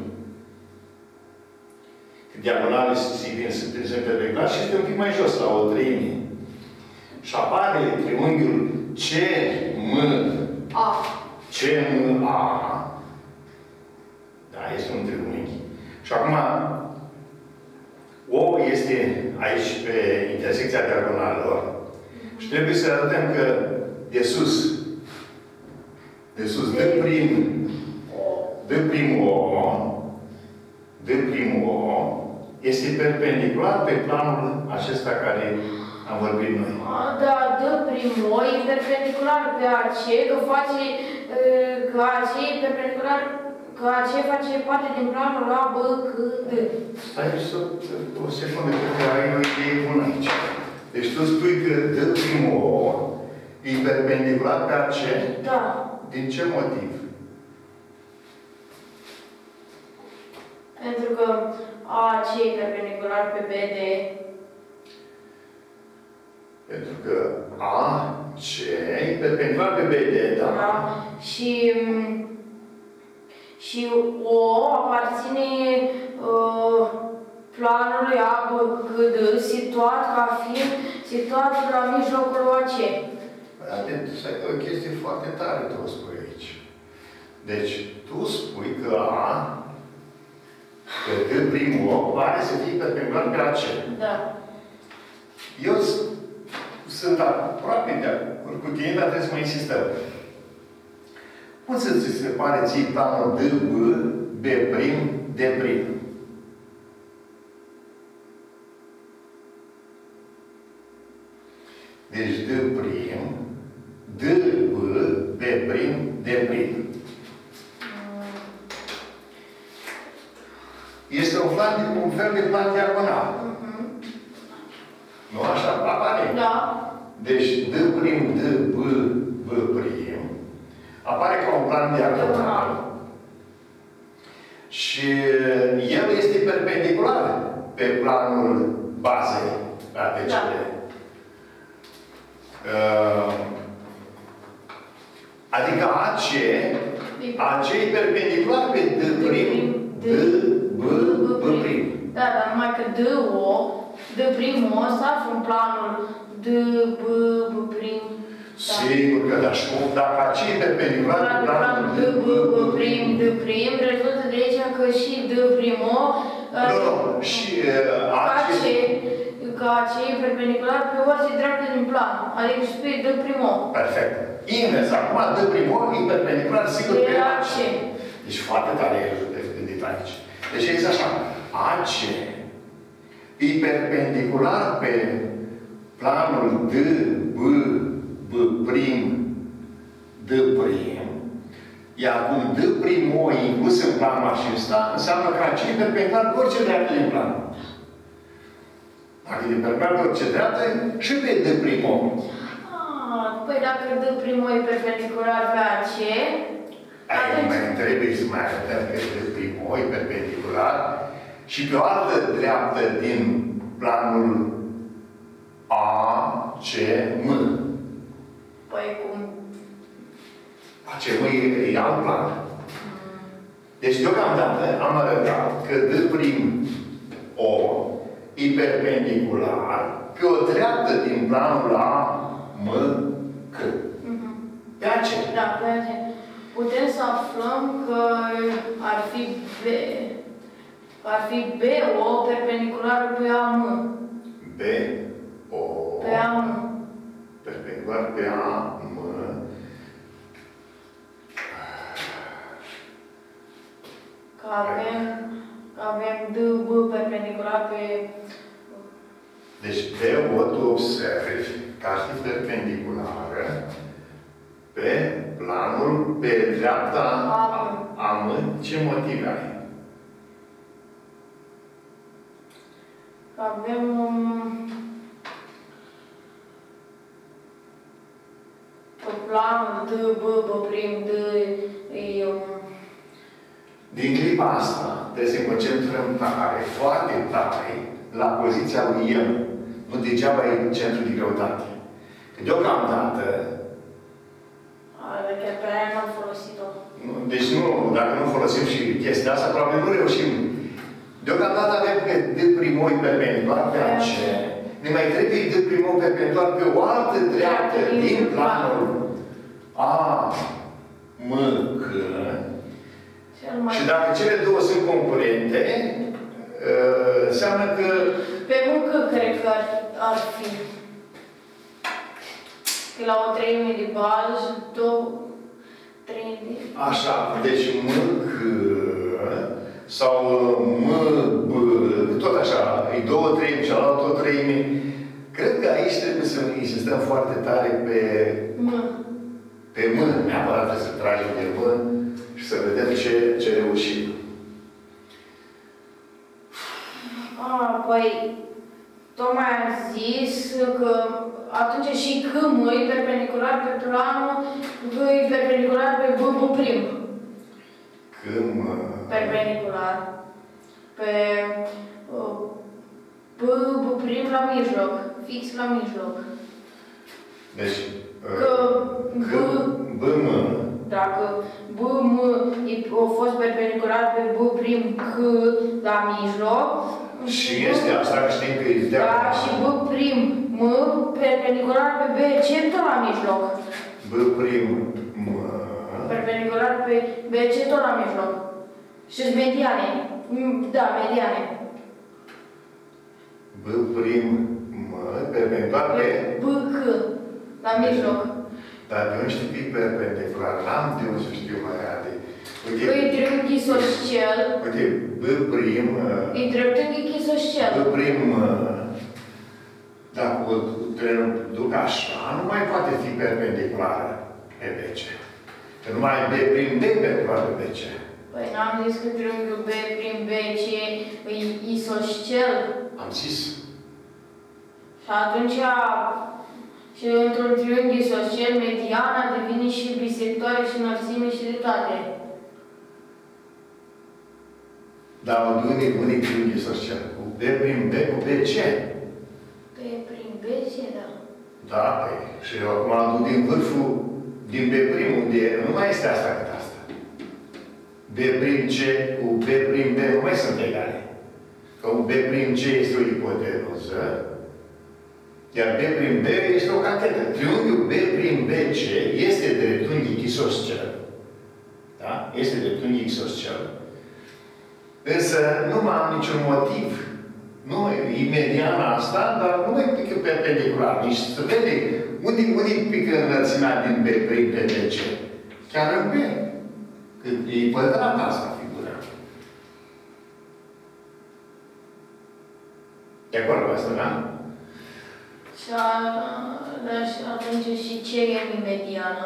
Diagonale sigur sunt perpendicular și este un pic mai jos, la o treime. Și apare triunghiul C M A. C M A. Da, este un triunghi. Și acum, O este aici pe intersecția diagonalelor. Și trebuie să arătăm că de sus, de sus, de prim, de prim O, de prim O, este perpendicular pe planul acesta care e Am vorbit noi. Da, D prim O e perpendicular pe A C, că face, că A C e perpendicular, că A C face parte din planul A, B, C, D. Stai să, o secundă, cred că ai o idee bună aici. Deci tu spui că D prim O e perpendicular pe A C? Da. Din ce motiv? Pentru că A C e perpendicular pe B D. Pentru că A C e perpendicular pe B D, da? Da. Și, și O aparține uh, planului A, B, C, D, situat ca fiind situat la mijlocul A C. Atent, stai, o chestie foarte tare tu o spui aici. Deci, tu spui că A, că D prim O, pare să fie perpendicular pe A C. Da. Eu sunt aproape de acord cu tine, dar trebuie să mă insistăm. Cum să ți se pare ție planul D, B, B prim, D prim? Deci D prim, D, B, B prim, D prim. Este un, plan, un fel de plan diagonal. Uh-huh. Nu așa apare? Da. Deci D prim, D, B, B prim, apare ca un plan diagonal. Și el este perpendicular pe planul bazei A B C D. Da. Uh, adică A C, A C e perpendicular pe D prim, D, B, B prim. Da, dar numai că D, O, D prim O, să află în planul D, B, B prim. Da. Sigur că da. Și dacă A C e perpendicular pe planul D, B, B prim, D prim, rezultă de aici că și D prim O, nu, nu, și A C, că A C e perpendicular pe orice dreaptă din plan. Adică și pe D prim O. perfect. Invers, acum D prim O e perpendicular sigur pe A C. Deci foarte tare e gândit aici. Deci este așa. A C e perpendicular pe planul D, B, B prim, D prim. Iar cum D prim O e inclus în planul acesta, înseamnă că A C e perpendicular pe orice dreaptă din plan. Dacă e perpendicular pe orice dreaptă, și pe D prim O. Păi dacă D prim O e perpendicular pe A C, atunci mai trebuie să mai arătăm că D prim O e perpendicular și pe o altă dreaptă din planul A, C, M. Păi cum? A C, M e, e alt plan. Deci deocamdată am arătat că D prim O e perpendicular pe o dreaptă din planul A, M, C. Pe A C. Da, pe A C. Putem să aflăm că ar fi B, ar fi B O perpendicular pe A M. B, O. Pe A M. Perpendicular pe A, M. Că avem, că avem D, B perpendicular pe... Deci B, O, tu observi că ar fi perpendiculară pe planul, pe dreapta A M. Ce motive ai? Avem um, pe planul D, B, B prim, D e um, Din clipa asta trebuie să ne concentrăm tare, foarte tare, la poziția lui el. Nu degeaba e centru de greutate. Că deocamdată, chiar pe aia n-am folosit-o. deci nu, dacă nu folosim și chestia asta, probabil nu reușim. Deocamdată avem că D prim O e perpendicular pe A C. Ne mai trebuie D prim O perpendicular pe o altă dreaptă din planul A, M, C. Și dacă cele două sunt concurente, înseamnă că... Pe muncă, cred că ar, ar fi. Că la o treime de bază și două treimi. Așa, deci M, C sau M, B, tot așa, e două treimi, cealaltă o treime. Cred că aici trebuie să insistăm foarte tare pe Mă. pe mână. Neapărat trebuie să tragem de mână și să vedem ce, ce reușim. A, păi, tocmai am zis că atunci și C M e perpendicular pe planul V e perpendicular pe B B prim. Când mă... Perpendicular pe uh, B B prim la mijloc, fix la mijloc. Deci, Că C, B, B, mă... dacă B M a fost perpendicular pe B prim C la mijloc. Și este asta, că știm că e de Da, acum. și B prim M perpendicular pe B C tot la mijloc. B prim, mă... Perpendicular pe B C tot la mijloc. Și-s mediane. Mm, Da, mediane. B prim, mă, perpendicular pe... B C la mijloc. Dar de unde știi că e perpendicular? N-am de unde să știu mai ade. Uite, Că e triunghi isoscel. uite, B prim... E dreptunghi isoscel. B prim... Dacă o duc așa, nu mai poate fi perpendiculară pe B C. Că numai B prim D e perpendicular pe B C. Păi n-am zis că triunghiul B prim B C e isoscel. Am zis. Și atunci, și într-un triunghi isoscel, mediana devine și bisectoare și înălțime și de toate. Dar unic, unic triunghi isoscel. Cu B prim B cu B C. B prim B C, da. Da, păi. Și eu acum am dus din vârful, din B prim, unde nu mai este asta cât asta. B prim C cu B prim B nu mai sunt egale. Că un B prim C este o ipotenuză, iar B prim B este o catetă. Triunghiul B prim B C este dreptunghi isoscel. Da? Este dreptunghi isoscel. Însă nu mai am niciun motiv. Nu e mediana asta, dar nu mai pică perpendicular. Nici se vede unde, unde pică înălțimea din B prim pe B C. Chiar în B. Că e pătrată asta figura. De acord cu asta, da? Și, a, da, și atunci și ce e mediană?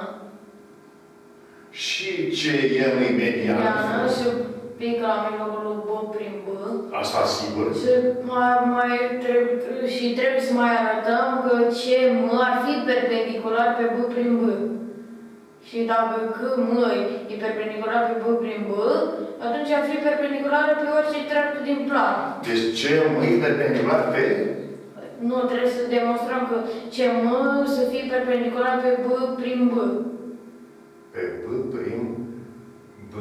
Și ce e nu mediană? Mediană și pică la mijlocul lui B prin B. Asta sigur. Și, mai, mai trebuie, și trebuie să mai arătăm că ce M ar fi perpendicular pe B prin B. Și dacă C M e perpendicular pe B prin B, atunci ar fi perpendiculară pe orice treaptă din plan. Deci ce M e perpendicular pe... Nu, trebuie să demonstrăm că ce M să fie perpendicular pe B prin B. Pe B prim B.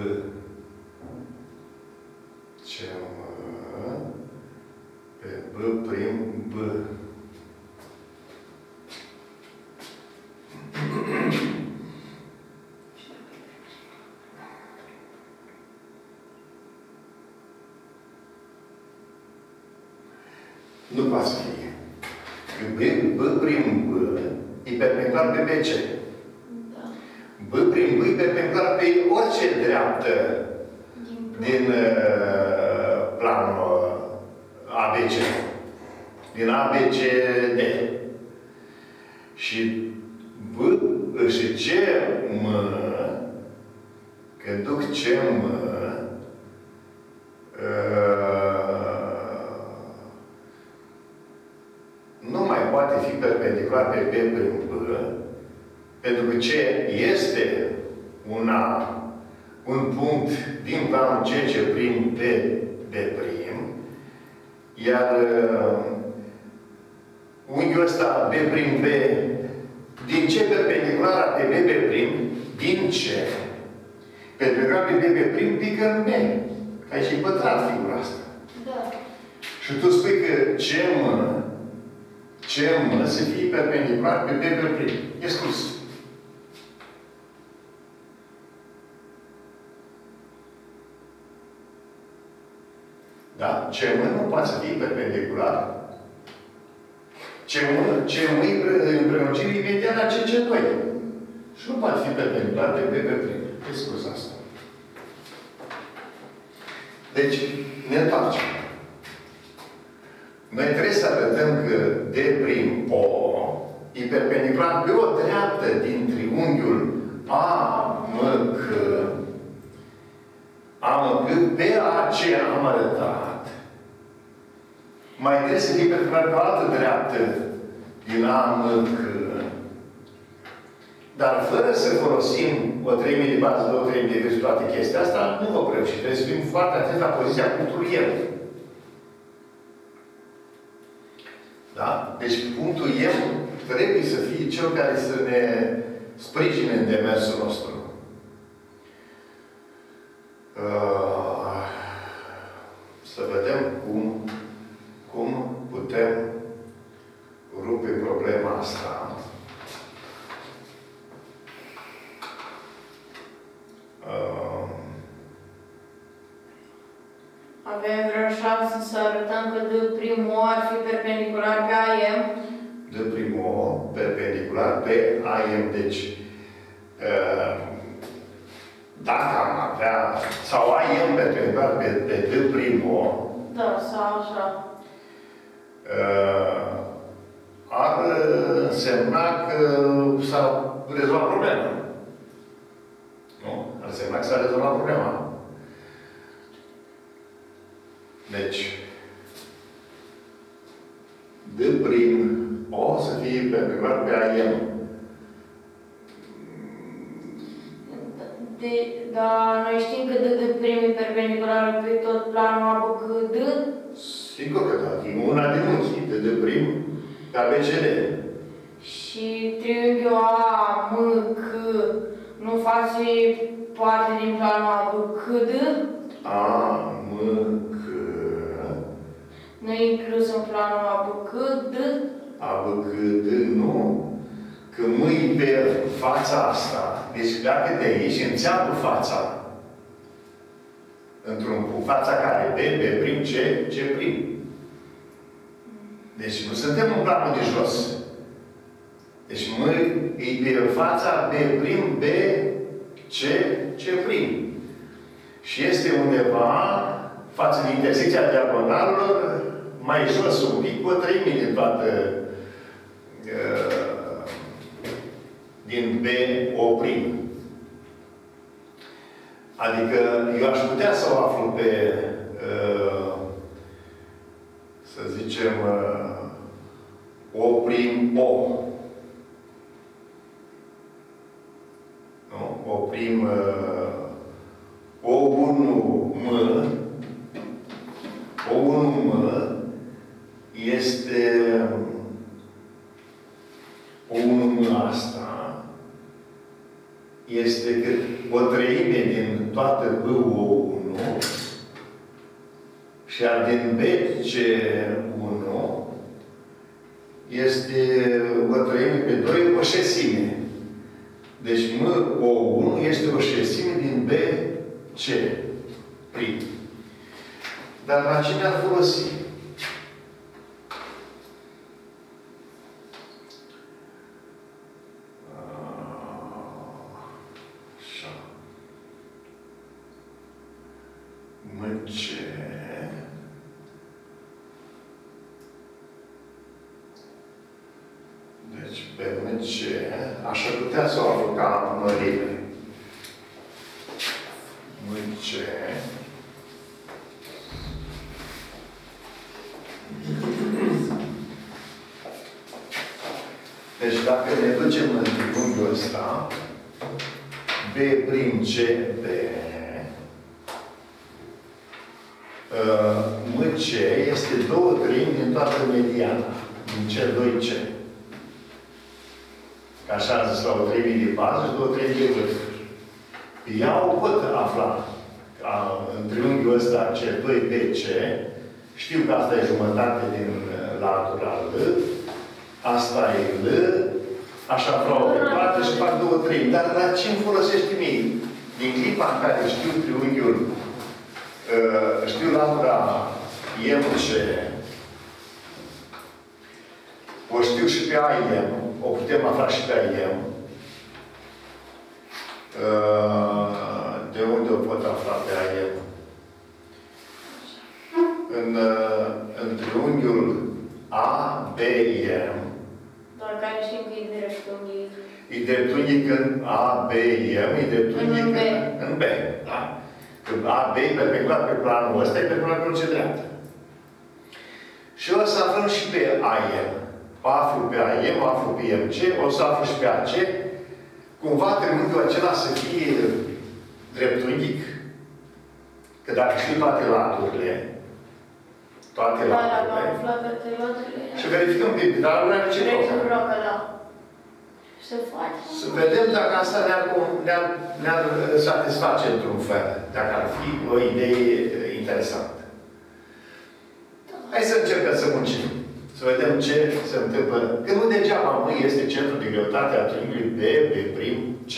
Ce M pe B prim B. Nu poate să fie. Că B, B prim B e perpendicular pe B C. Da. B prim B e perpendicular pe orice dreaptă Din plan. din uh, planul A B C. Din A B C D. Și B și C M, când duc C M, nu mai poate fi perpendicular pe B prim B, pentru că C este una, un punct din planul C C prim pe B prim, iar uh, unghiul ăsta B prim B, din C perpendicular pe B B prim, din C, perpendicular pe B B prim, pică în B. Că aici e pătrat figura asta. Da. Și tu spui că C M, C M să fie perpendicular pe B B prim. E scurs. Da? C M nu poate să fie perpendicular. C M, C M e prelungire imediat la C C doi. Și nu poate fi perpendicular pe B B prim. E scurs asta. Deci, ne întoarcem. Noi trebuie să arătăm că D prim O e perpendicular pe o dreaptă din triunghiul A M C A M C pe A C am arătat. Mai trebuie să fie perpendicular pe o altă dreaptă din A M C. Dar fără să folosim o treime de bază, două treime de vers, toate chestia asta, nu oprăm și trebuie să fim foarte atenți la poziția punctului M. Da? Deci punctul M trebuie să fie cel care să ne sprijine în demersul nostru. Uh, să vedem cum, cum putem rupe problema asta. Uh, Avem vreo șansă să arătăm că D prim O ar fi perpendicular pe A M. D prim O perpendicular pe A M. Deci, uh, dacă am avea, sau A M perpendicular pe, pe D prim O, Da, sau așa. uh, ar însemna că s-a rezolvat problema. Nu? Ar însemna că s-a rezolvat problema. Deci, D prim O să fie perpendicular pe A M. De, dar noi știm că D, D prim e perpendicular pe tot planul A B C D? Sigur că da. E una din unchi. D, D prim pe A B C D. Și triunghiul A M C nu face parte din planul A B C D? A M C. Nu e inclus în planul A B C D? A B C D nu. Că mâini pe fața asta. Deci dacă de aici înțeapă fața. Într-un cu fața care? B, B prim, C, C prim. Deci nu suntem în planul de jos. Deci mâini e pe fața B prim, B, C, C prim. Și este undeva față de intersecția diagonalelor mai jos un pic, o treime din toată uh, din B O prim. Adică eu aș putea să o aflu pe uh, să zicem uh, O prim O. Nu? O prim uh, O unu M O unu M este O unu M asta este o treime din toată B O unu și ar din B C unu este o treime pe doi, o șesime. Deci M O unu este o șesime din B C prim. Dar la cine ar folosi? Așa. M C. Deci pe M C aș putea să o aflu ca mărire. M C. Deci dacă ne ducem în triunghiul ăsta, B prim C B, M C este două treimi din toată mediana, din C doi C. Ca așa am zis, la o treime de bază și două treime de vârf. Ea o pot afla ca în triunghiul ăsta C doi B C, știu că asta e jumătate din latul la L, asta e L, așa vreau pe toate și fac două treimi. Dar la ce îmi folosește mie? Din clipa în care știu triunghiul, uh, știu latura M C, o știu și pe A M, o putem afla și pe A M. Uh, de unde o pot afla pe A M? în, uh, în triunghiul A B M. Dar care știm că e dreptunghic. E dreptunghic în A B M, e dreptunghic În B. în, în B. Da? Când A B e perpendicular pe planul ăsta, e perpendicular pe orice dreaptă. Și o să aflăm și pe A M. O aflu pe A M, o aflu pe M C, o să aflu și pe A C. Cumva triunghiul acela să fie dreptunghic. Că dacă știu toate laturile, toate Da, da, laturile, am aflat toate laturile. și verificăm pe dar nu are ce Trece program. blocă la. Să faci. Să vedem dacă asta ne-ar ne ne satisface într-un fel. Dacă ar fi o idee interesantă. Hai să încercăm să muncim. Să vedem ce se întâmplă. Că nu degeaba mă este centrul de greutate a triunghiului B, B', C.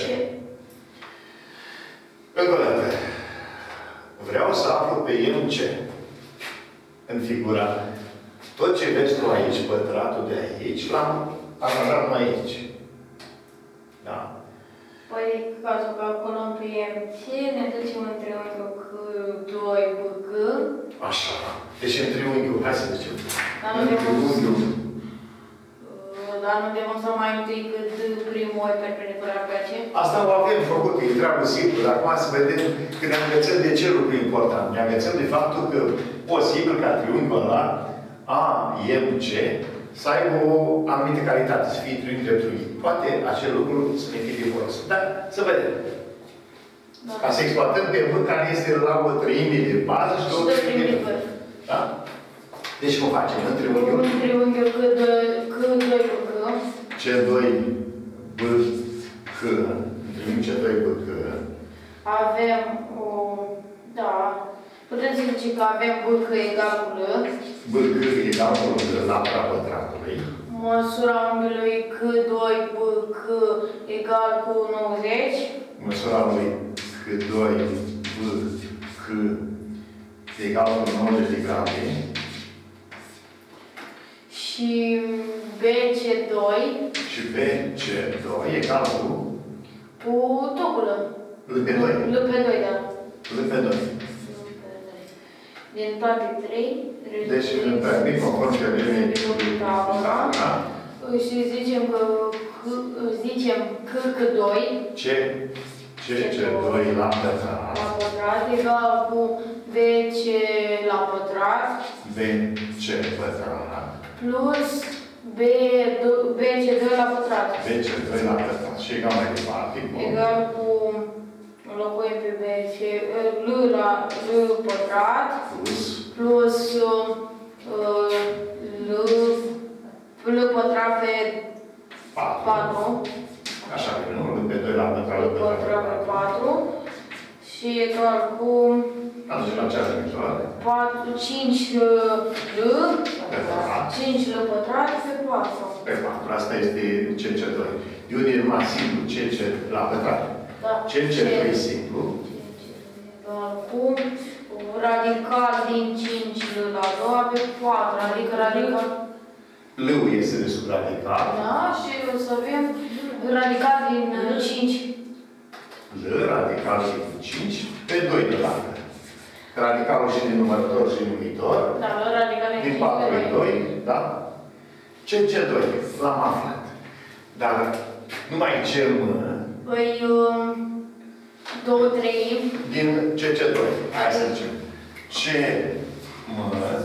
Încă o dată. Vreau să aflu pe M C. În figura. Tot ce vezi tu aici, pătratul de aici, l-am aranjat noi aici. Da? Păi, ca să calculăm pe M C, ne ducem în triunghiul C doi B C. Așa. Deci în triunghiul, hai să zicem. Dar nu În demonstrăm. triunghiul. Dar nu demonstrăm mai întâi cât primul ori perpendicular pe C. Asta o avem făcut, e treabă simplă. Acum să vedem că ne agățăm de ce lucru important. Ne agățăm de faptul că posibil ca triunghiul ăla A M C să aibă o anumită calitate, să fie triunghi dreptunghic. Poate acel lucru să ne fie de folos. Dar să vedem. Da. Ca să exploatăm pe vânt care este la o treime de bază și Și două doi treime primi de de vârf. vârf. Da? Deci cum facem? În triunghiul În triunghiul C doi C doi B C. C doi B C, în triunghiul C doi B C, Avem o... Da. Putem să zicem că avem B C egal cu L. B C egal cu latura pătratului. Măsura unghiului C doi B C egal cu nouăzeci. Măsura lui C doi B C egal cu nouăzeci de grade. Și B C doi Și B C doi egal cu cu tot cu L. L pe doi. L pe doi, da. L pe doi. Din toate trei. Deci, practic, conform teoriei da. Și zicem că zicem C C doi C C C doi la pătrat. la pătrat egal cu B C la pătrat B C pătrat. plus B C doi la pătrat. B C doi la pătrat. Și egal mai departe. Egal cu înlocuim pe B C L la L pătrat Plus plus uh, L L pătrat pe patru. Așa, nu? L pe doi la pătrat. L pătrat pe patru. Și egal cu Aduce la cealaltă microare. cinci L cinci L pătrat pe patru. Pe patru. Asta este C C doi. De unde e numai simplu C C la pătrat. Da. C C doi e simplu. Egal cu radical din cinci L la doi pe patru. Adică radical. L-ul este de sub radical. Da, și o să avem radical din cinci. L radical din cinci pe doi de lată. Radicalul și din numărător și numitor. Da, radical din Din cinci patru pe pe doi, da? C C doi. L-am aflat. Dar numai C M Păi, două treimi. din C C doi. Hai să zicem. C M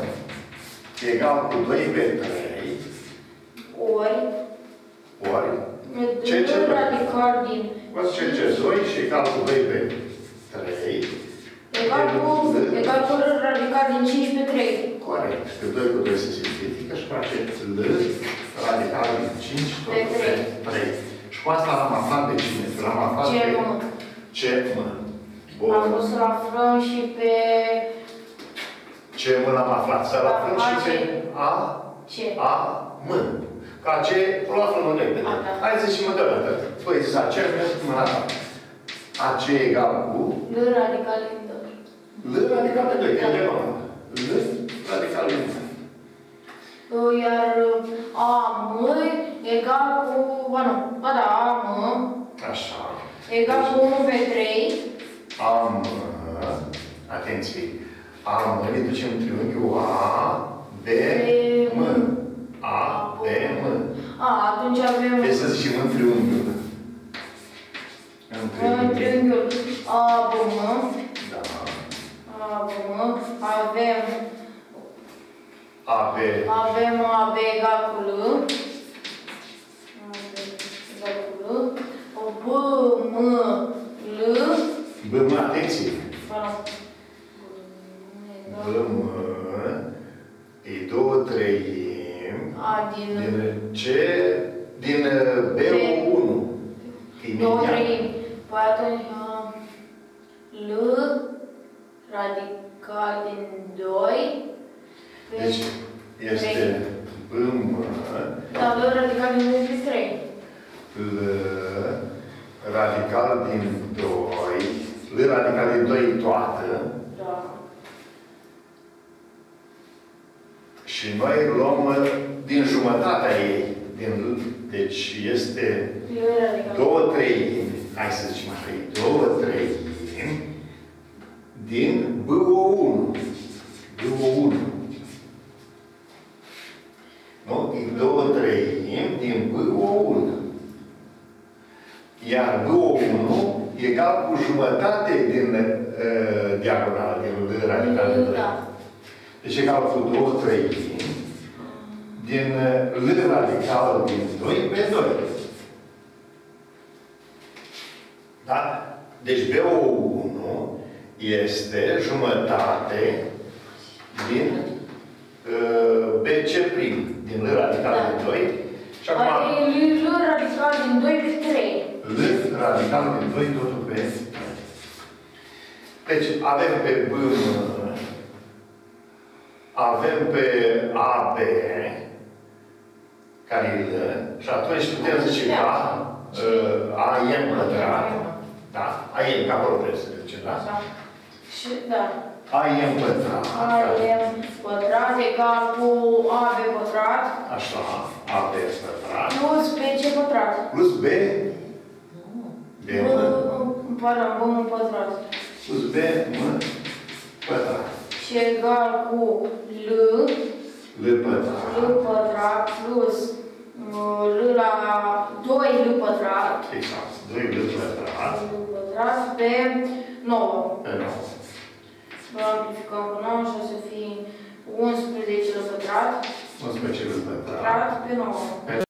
egal cu doi pe trei Ori. ori C C L doi. radical din C C doi și egal cu doi pe trei. egal cu egal cu L radical din cinci pe trei. Corect. Că doi cu doi se simplifică și face L radical din cinci tot Pe pe trei. trei. Și cu asta l-am aflat de cine? L-am aflat Ce pe mă? C M. Am vrut să-l aflăm și pe C M l-am aflat. Să-l aflăm și pe A ce? A M. Ca C l aflăm în repede. A, da. Hai să zicem de la dată. Păi zis A C, mă la dată. A C egal cu L radical din doi. L radical de doi. Că e de nouă. L radical din doi. Iar A M egal cu, ba nu, ba da, A M Așa. egal cu unu pe trei. Am, atenție, am, ne ducem triunghiul A A B. Avem A B egal cu L. A B egal cu L. O B, M, L. B, M, atenție. Pardon. B, M, e două treimi. A din... Din C, din B unu. două treimi. Păi atunci L radical din doi. Deci este B, M. Da, L radical din doi pe trei. L radical din doi. L radical din doi toată. Da. Și noi luăm din jumătatea ei. Din, deci este două treimi. Hai să zicem așa. Două treimi din B O unu. B O unu. Nu? Din două treimi din B O unu. Iar B O unu egal cu jumătate din uh, diagonală, din L radical din doi. Da. Deci egal cu două treimi din L radical din doi pe doi. Da? Deci B O unu este jumătate din uh, B C prim, din L radical Da. din doi. Și acum L radical din doi pe trei. L radical din doi totul pe trei. Deci avem pe B, avem pe A B, care e L, și atunci putem zice că A M pătrat. Da? A M, că acolo trebuie să zice, da? Da. Și, da. A M pătrat. A M pătrat egal cu A B pătrat. Așa, A B pătrat. Plus B C pătrat. Plus B. B, B, M. pardon, B M pătrat. Plus B, M pătrat. Și egal cu L. L pătrat. L pătrat plus uh, L la doi L pătrat. Exact. doi L pătrat. L pătrat pe nouă. Pe nouă. Îl amplificăm cu nouă și o să fie unsprezece L pătrat. unsprezece L pătrat. Pătrat pe nouă.